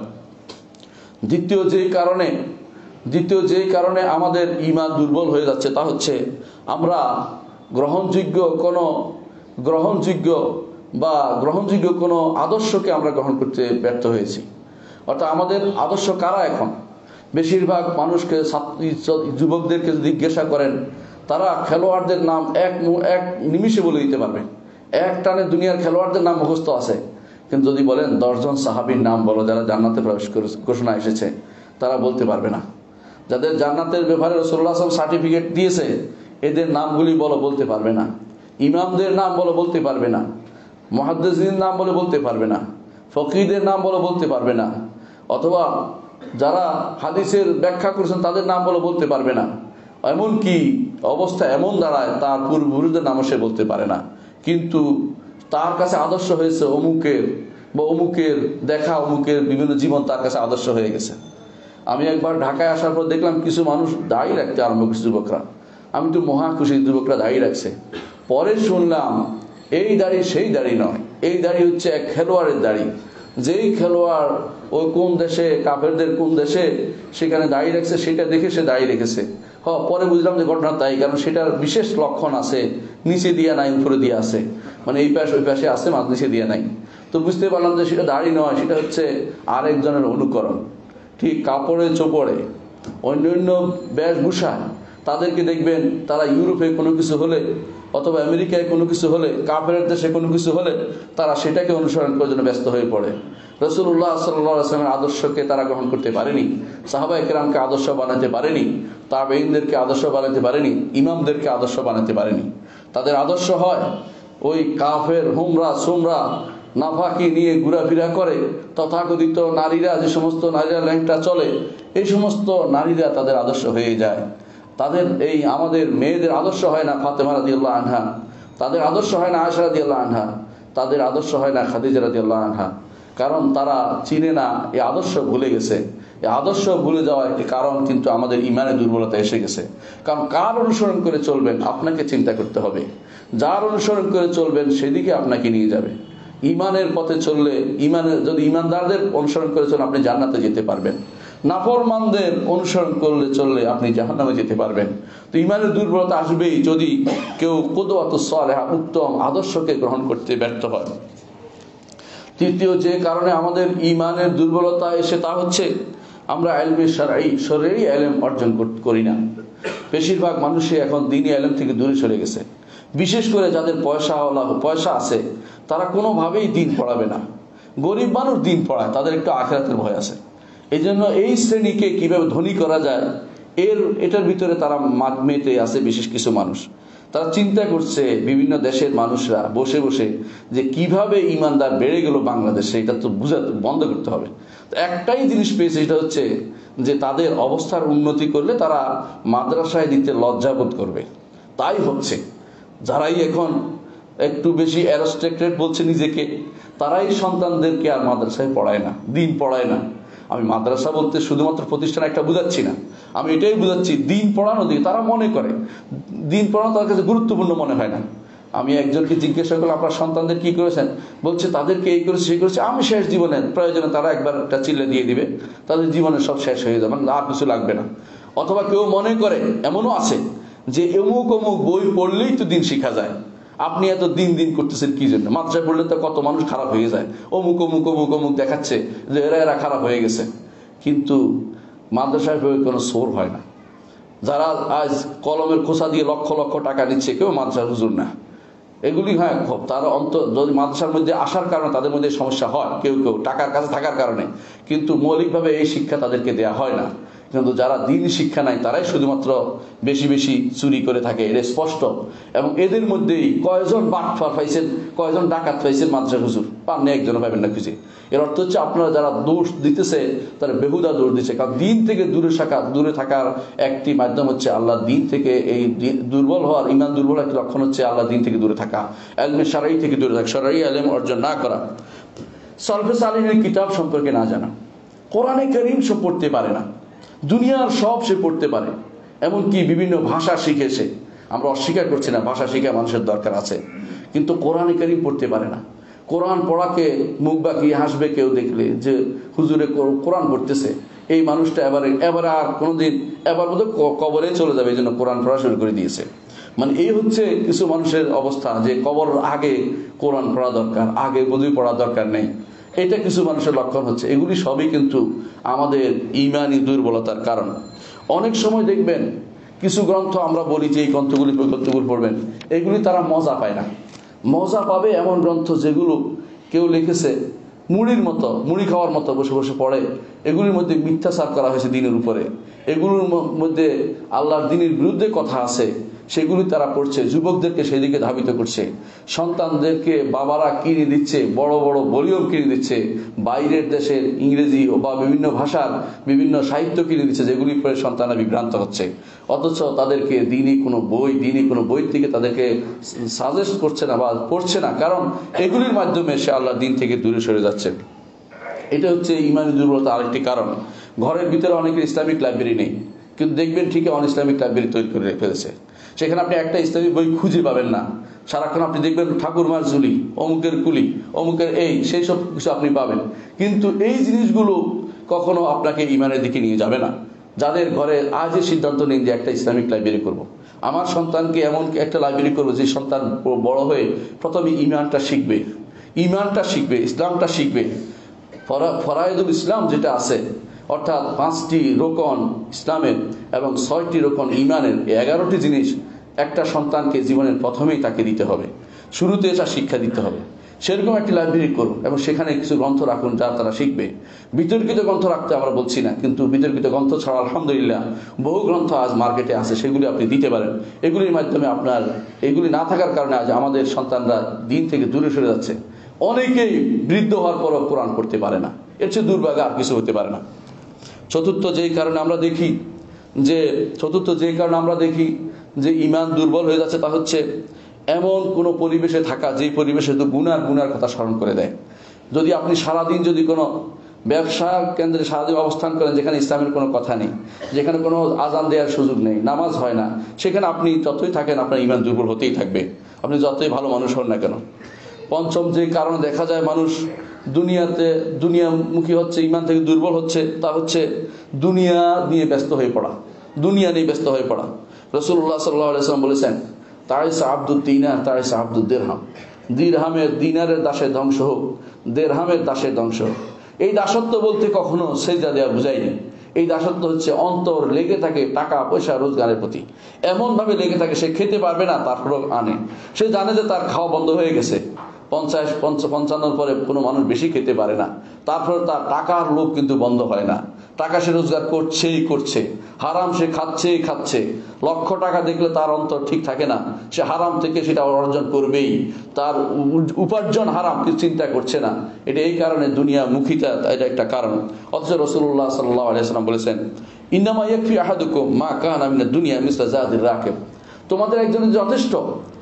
Speaker 2: দ্বিতীয় যেই কারণে দ্বিতীয় যেই কারণে আমাদের ঈমান দুর্বল হয়ে যাচ্ছে তা হচ্ছে আমরা গ্রহণযোগ্য কোনো গ্রহণযোগ্য বা গ্রহণযোগ্য কোনো আদর্শকে আমরা গ্রহণ করতে ব্যর্থ হয়েছি। অর্থাৎ আমাদের আদর্শ কারা এখন? বেশিরভাগ মানুষকে, যুবকদেরকে যদি জিজ্ঞাসা করেন, তারা খেলোয়াড়দের নাম এক এক নিমিষে বলে দিতে পারবে, এক টানে দুনিয়ার খেলোয়াড়দের নাম মুখস্থ আছে। কিন্তু যদি বলেন দশজন সাহাবীর নাম বলো যারা জান্নাতে প্রবেশ করে ঘোষণা এসেছে, তারা বলতে পারবে না। যাদের জান্নাতের ব্যাপারে রাসূলুল্লাহ সাল্লাল্লাহু আলাইহি ওয়াসাল্লাম সার্টিফিকেট দিয়েছে, এদের নামগুলি বলো, বলতে পারবে না। ইমামদের নাম বলো, বলতে পারবে না। মুহাদ্দিসিনের নাম বলে বলতে পারবে না। ফকিহদের নাম বলে বলতে পারবে না। অথবা যারা হাদিসের ব্যাখ্যা করেছেন তাদের নাম বলে বলতে পারবে না। এমন কি অবস্থা এমন দাঁড়ায় তার পূর্বপুরুষদের নামও সে বলতে পারে না। কিন্তু তার কাছে আদর্শ হয়েছে অমুকের বা অমুকের দেখা, অমুকের বিভিন্ন জীবন তার কাছে আদর্শ হয়ে গেছে। আমি একবার ঢাকায় আসার পর দেখলাম কিছু মানুষ দাড়ি রাখতে আরম্ভ করছে, যুবকরা। আমি তো মহা খুশি, যুবকরা দাড়ি রাখছে। পরে শুনলাম এই দাড়ি সেই দাড়ি নয়, এই দাড়ি হচ্ছে এক খেলোয়াড়ের দাড়ি। যেই খেলোয়াড় ওই কোন দেশে, কাফেরদের কোন দেশে, সেখানে দাড়ি রাখছে, সেটা দেখে সে দাড়ি রেখেছে। হ পরে বুঝলাম যে ঘটনা তাই, কারণ সেটার বিশেষ লক্ষণ আছে, নিচে দিয়া নাই উপরে দিয়ে আছে, মানে এই পাশ ওই পাশে আছে, মাঝ নিচে দিয়া নাই। তো বুঝতে পারলাম যে সেটা দাড়ি নয়, সেটা হচ্ছে আরেকজনের অনুকরণ। ঠিক কাপড়ে চোপড়ে অন্যান্য বেশভূষা, তাদেরকে দেখবেন তারা ইউরোপে কোনো কিছু হলে অথবা আমেরিকায় কোনো কিছু হলে, কাফেরের দেশে কোনো কিছু হলে তারা সেটাকে অনুসরণ করার জন্য ব্যস্ত হয়ে পড়ে। রাসূলুল্লাহ সাল্লাল্লাহু আলাইহি ওয়াসাল্লামের আদর্শকে তারা গ্রহণ করতে পারেনি, সাহাবায়ে কেরামকে আদর্শ বানাতে পারেনি, তাবেঈনদেরকে আদর্শ বানাতে পারেনি, ইমামদেরকে আদর্শ বানাতে পারেনি। তাদের আদর্শ হয় ওই কাফের হুমরা সুমরা নাফাকি নিয়ে ঘোরাফেরা করে, তথাকথিত নারীরা, যে সমস্ত নারীরা ল্যাংটা চলে, এই সমস্ত নারীরা তাদের আদর্শ হয়ে যায়। তাদের এই আমাদের মেয়েদের আদর্শ হয় না ফাতেমা রাদিয়াল্লাহু আনহা, তাদের আদর্শ হয় না আয়েশা রাদিয়াল্লাহু আনহা, তাদের আদর্শ হয় না খাদিজা রাদিয়াল্লাহু আনহা। কারণ তারা চিনে না, এই আদর্শ ভুলে গেছে। এই আদর্শ ভুলে যাওয়া একটি কারণ কিন্তু আমাদের ইমানের দুর্বলতা এসে গেছে। কারণ কার অনুসরণ করে চলবেন আপনাকে চিন্তা করতে হবে, যার অনুসরণ করে চলবেন সেদিকে আপনাকে নিয়ে যাবে। ইমানের পথে চললে, ইমানের যদি ইমানদারদের অনুসরণ করে চলেন আপনি জান্নাতে যেতে পারবেন, নাফরমানদের অনুসরণ করলে চললে আপনি জাহান্নামে যেতে পারবেন। তো ইমানের দুর্বলতা আসবেই যদি কেউ কুদওয়াতুস সালেহা, উত্তম আদর্শকে গ্রহণ করতে ব্যর্থ হয়। তৃতীয় যে কারণে আমাদের ইমানের দুর্বলতা এসে তা হচ্ছে আমরা ইলমে শারঈ, শরঈ ইলম অর্জন করি না। বেশিরভাগ মানুষই এখন দ্বীনি ইলম থেকে দূরে সরে গেছে। বিশেষ করে যাদের পয়সা পয়সা আছে তারা কোনোভাবেই দিন পড়াবে না। গরিব মানুষ দিন পড়ায়, তাদের একটু আখিরাতের ভয় আছে। এই জন্য এই শ্রেণীকে কিভাবে ধনী করা যায় এর এটার ভিতরে তারা মেতে আছে বিশেষ কিছু মানুষ। তারা চিন্তা করছে বিভিন্ন দেশের মানুষরা বসে বসে যে কিভাবে ইমানদার বেড়ে গেল বাংলাদেশে, এটা তো বুঝা বন্ধ করতে হবে। তো একটাই জিনিস পেয়েছে, সেটা হচ্ছে যে তাদের অবস্থার উন্নতি করলে তারা মাদ্রাসায় দিতে লজ্জাবোধ করবে। তাই হচ্ছে যারাই এখন একটু বেশি অ্যারোস্টেক্টেড বলছে নিজেকে, তারাই সন্তানদেরকে আর মাদ্রাসায় পড়ায় না, দিন পড়ায় না। আমি মাদ্রাসা বলতে শুধুমাত্র প্রতিষ্ঠান একটা বুঝাচ্ছি না, আমি এটাই বুঝাচ্ছি দিন পড়ানো দিকে তারা মনে করে দিন পড়ানো তার কাছে গুরুত্বপূর্ণ মনে হয় না। আমি একজনকে জিজ্ঞাসা করলাম আপনার সন্তানদের কি করেছেন, বলছে তাদেরকে এই করেছে সেই করেছে। আমি শেষ জীবনে প্রয়োজনে তারা একবার একটা চিল্লে দিয়ে দিবে, তাদের জীবনে সব শেষ হয়ে যাবে, আর কিছু লাগবে না। অথবা কেউ মনে করে, এমনও আছে যে অমুক অমুক বই পড়লেই তো দিন শিখা যায়, আপনি এত দিন দিন করতেছেন কি জন্য? মাদ্রাসায় পড়লে তো কত মানুষ খারাপ হয়ে যায়, অমুক অমুক অমুক অমুক দেখাচ্ছে যে এরা এরা খারাপ হয়ে গেছে। কিন্তু মাদ্রাসায় পড়ে কোনো সোর হয় না। যারা আজ কলমের খোসা দিয়ে লক্ষ লক্ষ টাকা নিচ্ছে কেউ মাদ্রাসার হুজুর না। এগুলি হয় তারা অন্ত যদি মাদ্রাসার মধ্যে আসার কারণে তাদের মধ্যে সমস্যা হয়, কেউ কেউ টাকার কাছে থাকার কারণে, কিন্তু মৌলিকভাবে এই শিক্ষা তাদেরকে দেয়া হয় না। কিন্তু যারা দিন শিক্ষা নাই তারাই শুধুমাত্র বেশি বেশি চুরি করে থাকে, এটা স্পষ্ট। এবং এদের মধ্যেই কয়জন বাটফার পাইছেন, কয়জন ডাকাত পাইছেন মাদ্রাসার হুজুর পাননি, একজনও পাবেন না খুঁজে। এর অর্থ হচ্ছে আপনারা যারা দোষ দিতেছে তারা বেহুদা দোষ দিচ্ছে। কারণ দিন থেকে দূরে থাকা দূরে থাকার একটি মাধ্যম হচ্ছে আল্লাহ দিন থেকে, এই দুর্বল হওয়ার, ইমান দুর্বল একটি লক্ষণ হচ্ছে আল্লাহ দিন থেকে দূরে থাকা, ইলমে শারঈ থেকে দূরে থাকা, শারঈ ইলম অর্জন না করা, সালফে সালিহিনের কিতাব সম্পর্কে না জানা, কোরআনে কারীম সব পড়তে পারে না, দুনিয়ার সব সে পড়তে পারে, এমনকি বিভিন্ন ভাষা শিখেছে। আমরা অস্বীকার করছি না, ভাষা শিখা মানুষের দরকার আছে, কিন্তু কোরআনে কারীম পড়তে পারে না। কোরআন পড়াকে মুখ বাঁকিয়ে হাসবে কেউ দেখলে যে হুজুরে কোরআন পড়তেছে, এই মানুষটা এবারে এবারে আর কোনোদিন এবার বোধ কবরে চলে যাবে, এই জন্য কোরআন পড়া শুরু করে দিয়েছে। মানে এই হচ্ছে কিছু মানুষের অবস্থা, যে কবর আগে কোরআন পড়া দরকার, আগে বোধই পড়া দরকার নেই। এটা কিছু মানুষের লক্ষণ হচ্ছে। এগুলি সবই কিন্তু আমাদের ইমানি দুর্বলতার কারণ। অনেক সময় দেখবেন কিছু গ্রন্থ আমরা বলি যে এই গ্রন্থগুলি গ্রন্থগুলি পড়বেন, এগুলি তারা মজা পায় না। মজা পাবে এমন গ্রন্থ যেগুলো কেউ লিখেছে মুড়ির মতো, মুড়ি খাওয়ার মতো বসে বসে পড়ে, এগুলির মধ্যে মিথ্যাচার করা হয়েছে দিনের উপরে, এগুলোর মধ্যে আল্লাহর দিনের বিরুদ্ধে কথা আছে, সেগুলি তারা পড়ছে, যুবকদেরকে সেদিকে ধাবিত করছে। সন্তানদেরকে বাবারা কিনে দিচ্ছে, বড় বড় ভলিউম কিনে দিচ্ছে, বাইরের দেশের ইংরেজি বা বিভিন্ন ভাষার বিভিন্ন সাহিত্য কিনে দিচ্ছে, যেগুলি পড়ে সন্তানরা বিভ্রান্ত হচ্ছে। অথচ তাদেরকে দিনই কোনো বই দিনই কোনো বই থেকে তাদেরকে সাজেস্ট করছে না বা পড়ছে না, কারণ এগুলির মাধ্যমে সে আল্লাহর দিন থেকে দূরে সরে যাচ্ছে। এটা হচ্ছে ইমানি দুর্বলতা আরেকটি কারণ। ঘরের ভিতরে অনেকের ইসলামিক লাইব্রেরি নেই, কিন্তু দেখবেন ঠিকই অন ইসলামিক লাইব্রেরি তৈরি করে ফেলেছে, সেখানে আপনি একটা ইসলামিক বই খুঁজে পাবেন না। সারাক্ষণ আপনি দেখবেন ঠাকুরমার ঝুলি, অমুকের কুলি, অমুকের এই সেই সব কিছু আপনি পাবেন, কিন্তু এই জিনিসগুলো কখনো আপনাকে ইমানের দিকে নিয়ে যাবে না। যাদের ঘরে আজই সিদ্ধান্ত নিন যে একটা ইসলামিক লাইব্রেরি করব। আমার সন্তানকে এমন একটা লাইব্রেরি করবো যে সন্তান বড় হয়ে প্রথমে ইমানটা শিখবে, ইমানটা শিখবে, ইসলামটা শিখবে। ফরায়েদুল ইসলাম যেটা আছে, অর্থাৎ পাঁচটি রোকন ইসলামের এবং ছয়টি রোকন ইমানের, এগারোটি জিনিস একটা সন্তানকে জীবনের প্রথমেই তাকে দিতে হবে, শুরুতে এটা শিক্ষা দিতে হবে। সেরকম একটি লাইব্রেরি করুন এবং সেখানে কিছু গ্রন্থ রাখুন যা তারা শিখবে। বিতর্কিত গ্রন্থ রাখতে আমরা বলছি না, কিন্তু বিতর্কিত গ্রন্থ ছাড়া আলহামদুলিল্লাহ বহু গ্রন্থ আজ মার্কেটে আছে, সেগুলি আপনি দিতে পারেন। এগুলির মাধ্যমে আপনার, এগুলি না থাকার কারণে আজ আমাদের সন্তানরা দিন থেকে দূরে সরে যাচ্ছে। অনেকেই বৃদ্ধ হওয়ার পরও কোরআন পড়তে পারে না, এর চেয়ে দুর্ভাগ্য আর কিছু হতে পারে না। চতুর্থ যেই কারণে আমরা দেখি যে চতুর্থ যেই কারণে আমরা দেখি যে ইমান দুর্বল হয়ে যাচ্ছে, তা হচ্ছে এমন কোনো পরিবেশে থাকা যেই পরিবেশে তো গুনার গুনার কথা স্মরণ করে দেয়। যদি আপনি সারাদিন যদি কোনো ব্যবসা কেন্দ্রে সারাদিন অবস্থান করেন যেখানে ইসলামের কোনো কথা নেই, যেখানে কোনো আজান দেওয়ার সুযোগ নেই, নামাজ হয় না, সেখানে আপনি যতই থাকেন আপনার ইমান দুর্বল হতেই থাকবে, আপনি যতই ভালো মানুষ হন না কেন। পঞ্চম যে কারণে দেখা যায় মানুষ দুনিয়াতে দুনিয়ামুখী হচ্ছে, ইমান থেকে দুর্বল হচ্ছে, তা হচ্ছে দুনিয়া নিয়ে ব্যস্ত হয়ে পড়া, দুনিয়া নিয়ে ব্যস্ত হয়ে পড়া। রাসূলুল্লাহ সাল্লাল্লাহু আলাইহি ওয়াসাল্লাম বলেছেন, তাইসা আব্দুদ দিনার তাইসা আব্দুদ দিরহাম, দিরহামের দিনারের দাসে ধ্বংস হোক, দিরহামের দাসে ধ্বংস হোক। এই দাসত্ব বলতে কখনো সেজদা দেওয়া বুঝায়নি। এই দাসত্ব হচ্ছে অন্তর লেগে থাকে টাকা পয়সা রোজগারের প্রতি, এমনভাবে লেগে থাকে সে খেতে পারবে না, তারপর আনে। সে জানে যে তার খাওয়া বন্ধ হয়ে গেছে, পঞ্চাশ পঞ্চান্নর পরে কোনো মানুষ বেশি খেতে পারে না, তারপরে তার টাকার লোভ কিন্তু বন্ধ হয় না। টাকা সে রোজগার করছেই করছে, হারাম সে খাচ্ছেই খাচ্ছে। লক্ষ টাকা দেখলে তার অন্তর ঠিক থাকে না, সে হারাম থেকে সেটা অর্জন করবেই, তার উপার্জন হারাম, কিছু চিন্তা করছে না। এটা এই কারণে দুনিয়া মুখিতা, এটা একটা কারণ। অথচ রাসূলুল্লাহ সাল্লাল্লাহু আলাইহি ওয়াসাল্লাম বলেছেন, ইন্নামা ইয়াকফি আহাদুকুম মা কানা মিনাদ দুনিয়া মিসলা যাদির রাকিব। তোমাদের একজনের যথেষ্ট,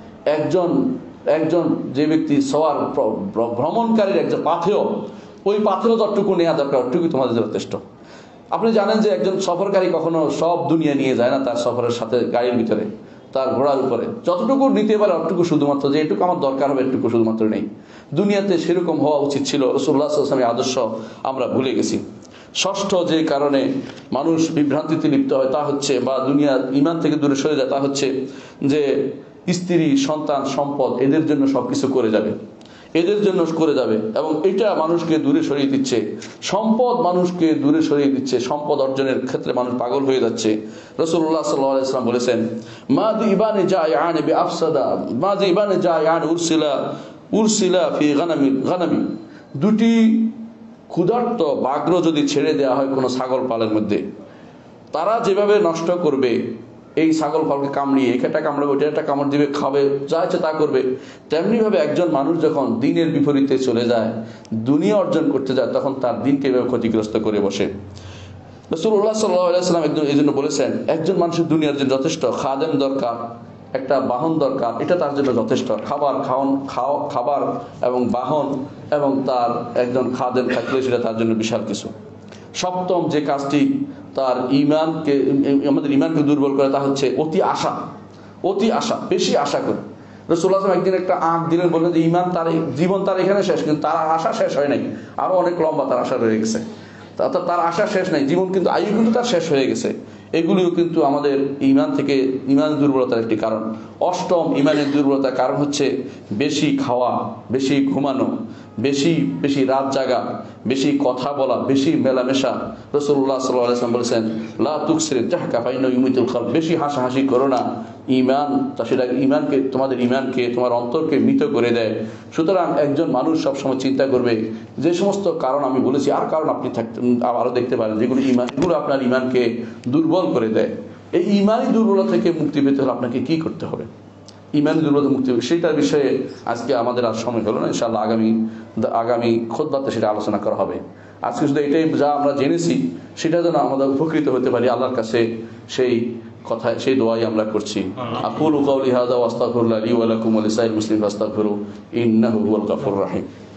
Speaker 2: একজন একজন যে ব্যক্তি সওয়ার ভ্রমণকারীর একজন পাথেয়, ওই পাথেয় যতটুকু নেওয়া দরকার ওটুকু তোমাদের যথেষ্ট। আপনি জানেন যে একজন সফরকারী কখনো সব দুনিয়া নিয়ে যায় না তার সফরের সাথে, গাড়ির ভিতরে তার ঘোড়ার উপরে যতটুকু নিতে পারে অতটুকু শুধুমাত্র, যে এটুকু আমার দরকার হবে এটুকু শুধুমাত্র নেই। দুনিয়াতে সেরকম হওয়া উচিত ছিল। রাসূলুল্লাহ সাল্লাল্লাহু আলাইহি ওয়াসাল্লামের আদর্শ আমরা ভুলে গেছি। ষষ্ঠ যে কারণে মানুষ বিভ্রান্তিতে লিপ্ত হয় তা হচ্ছে, বা দুনিয়ার ইমান থেকে দূরে সরে যায়, তা হচ্ছে যে স্ত্রী, সন্তান, সম্পদ এদের জন্য সবকিছু করে যাবে, এদের জন্য করে যাবে এবং এটা মানুষকে দূরে সরিয়ে দিচ্ছে। সম্পদ মানুষকে দূরে সরিয়ে দিচ্ছে, সম্পদ অর্জনের ক্ষেত্রে মানুষ পাগল হয়ে যাচ্ছে। রাসূলুল্লাহ সাল্লাল্লাহু আলাইহি ওয়াসাল্লাম বলেছেন, মাদি ইবানে জায়ান বি আফসাদা মাদি ইবানে জায়ান উরসিলা উরসিলা ফি গানামি গানামি। দুটি ক্ষুধার্ত বাঘ্র যদি ছেড়ে দেওয়া হয় কোনো ছাগল পালের মধ্যে, তারা যেভাবে নষ্ট করবে, এই ছাগল ফলকে কামড়িয়ে এটা কামড়াবে, ওটা একটা কামড় দিবে, খাবে, যা ইচ্ছে তা করবে, তেমনিভাবে একজন মানুষ যখন দিনের বিপরীতে চলে যায়, দুনিয়া অর্জন করতে যায়, তখন তার দিনকে এভাবে ক্ষতিগ্রস্ত করে বসে। রাসূলুল্লাহ সাল্লাল্লাহু আলাইহি ওয়াসাল্লাম একজন এই জন্য বলেছেন, একজন মানুষের দুনিয়ার জন্য যথেষ্ট, খাদেম দরকার, একটা বাহন দরকার, এটা তার জন্য যথেষ্ট। খাবার খাওয়ান খাও খাবার এবং বাহন এবং তার একজন খাদেম থাকলে সেটা তার জন্য বিশাল কিছু। সপ্তম যে কাজটি তার ইমানকে, আমাদের ইমানকে দুর্বল করে, তা হচ্ছে অতি আশা। অতি আশা, বেশি আশা করে। রাসূলুল্লাহ সাল্লাল্লাহু আলাইহি ওয়াসাল্লাম একদিন একটা আঁক দিলেন, বললেন যে ইমান তার জীবন তার এখানে শেষ, কিন্তু তার আশা শেষ হয় নাই, আরো অনেক লম্বা তার আশা রয়ে গেছে। অর্থাৎ তার আশা শেষ নাই, জীবন কিন্তু, আয়ু কিন্তু তার শেষ হয়ে গেছে। এগুলিও কিন্তু আমাদের ইমান থেকে, ইমান দুর্বলতার একটি কারণ। অষ্টম ইমানের দুর্বলতার কারণ হচ্ছে বেশি খাওয়া, বেশি ঘুমানো, বেশি বেশি রাত জাগা, বেশি কথা বলা, বেশি মেলামেশা। রাসূলুল্লাহ সাল্লাল্লাহু আলাইহি ওয়াসাল্লাম বলেছেন, লা তুকসিরিদ যাহকা ফাইন্না ইউমিতুল কলব। বেশি হাসাহাসি করো না, ইমান তা সেটা ইমানকে, তোমাদের ইমানকে, তোমার অন্তরকে মৃত করে দেয়। সুতরাং একজন মানুষ সবসময় চিন্তা করবে যে সমস্ত কারণ আমি বলেছি, আর কারণ আপনি থাকতে আরও দেখতে পারেন যেগুলো ইমান, এগুলো আপনার ইমানকে দুর্বল করে দেয়। এই ইমানি দুর্বলতা থেকে মুক্তি পেতে হলে আপনাকে কি করতে হবে? ইমানি দুর্বলতা মুক্তি হবে, সেইটার বিষয়ে আজকে আমাদের আর সময় হলো না। ইনশাআল্লাহ আগামী আগামী খুতবাতে সেটা আলোচনা করা হবে। আজকে শুধু এটাই যা আমরা জেনেছি সেটা যেন আমরা উপকৃত হতে পারি, আল্লাহর কাছে সেই কথা, সেই দোয়াই আমরা করছি। আকুলু কাউলি হাযা ওয়া আস্তাগফিরুল্লাহ লি ওয়া লাকুম ওয়া লিসাইরিল মুসলিমিন ফাস্তাগফিরু ইন্নাহু হুয়াল গাফুরুর রাহিম।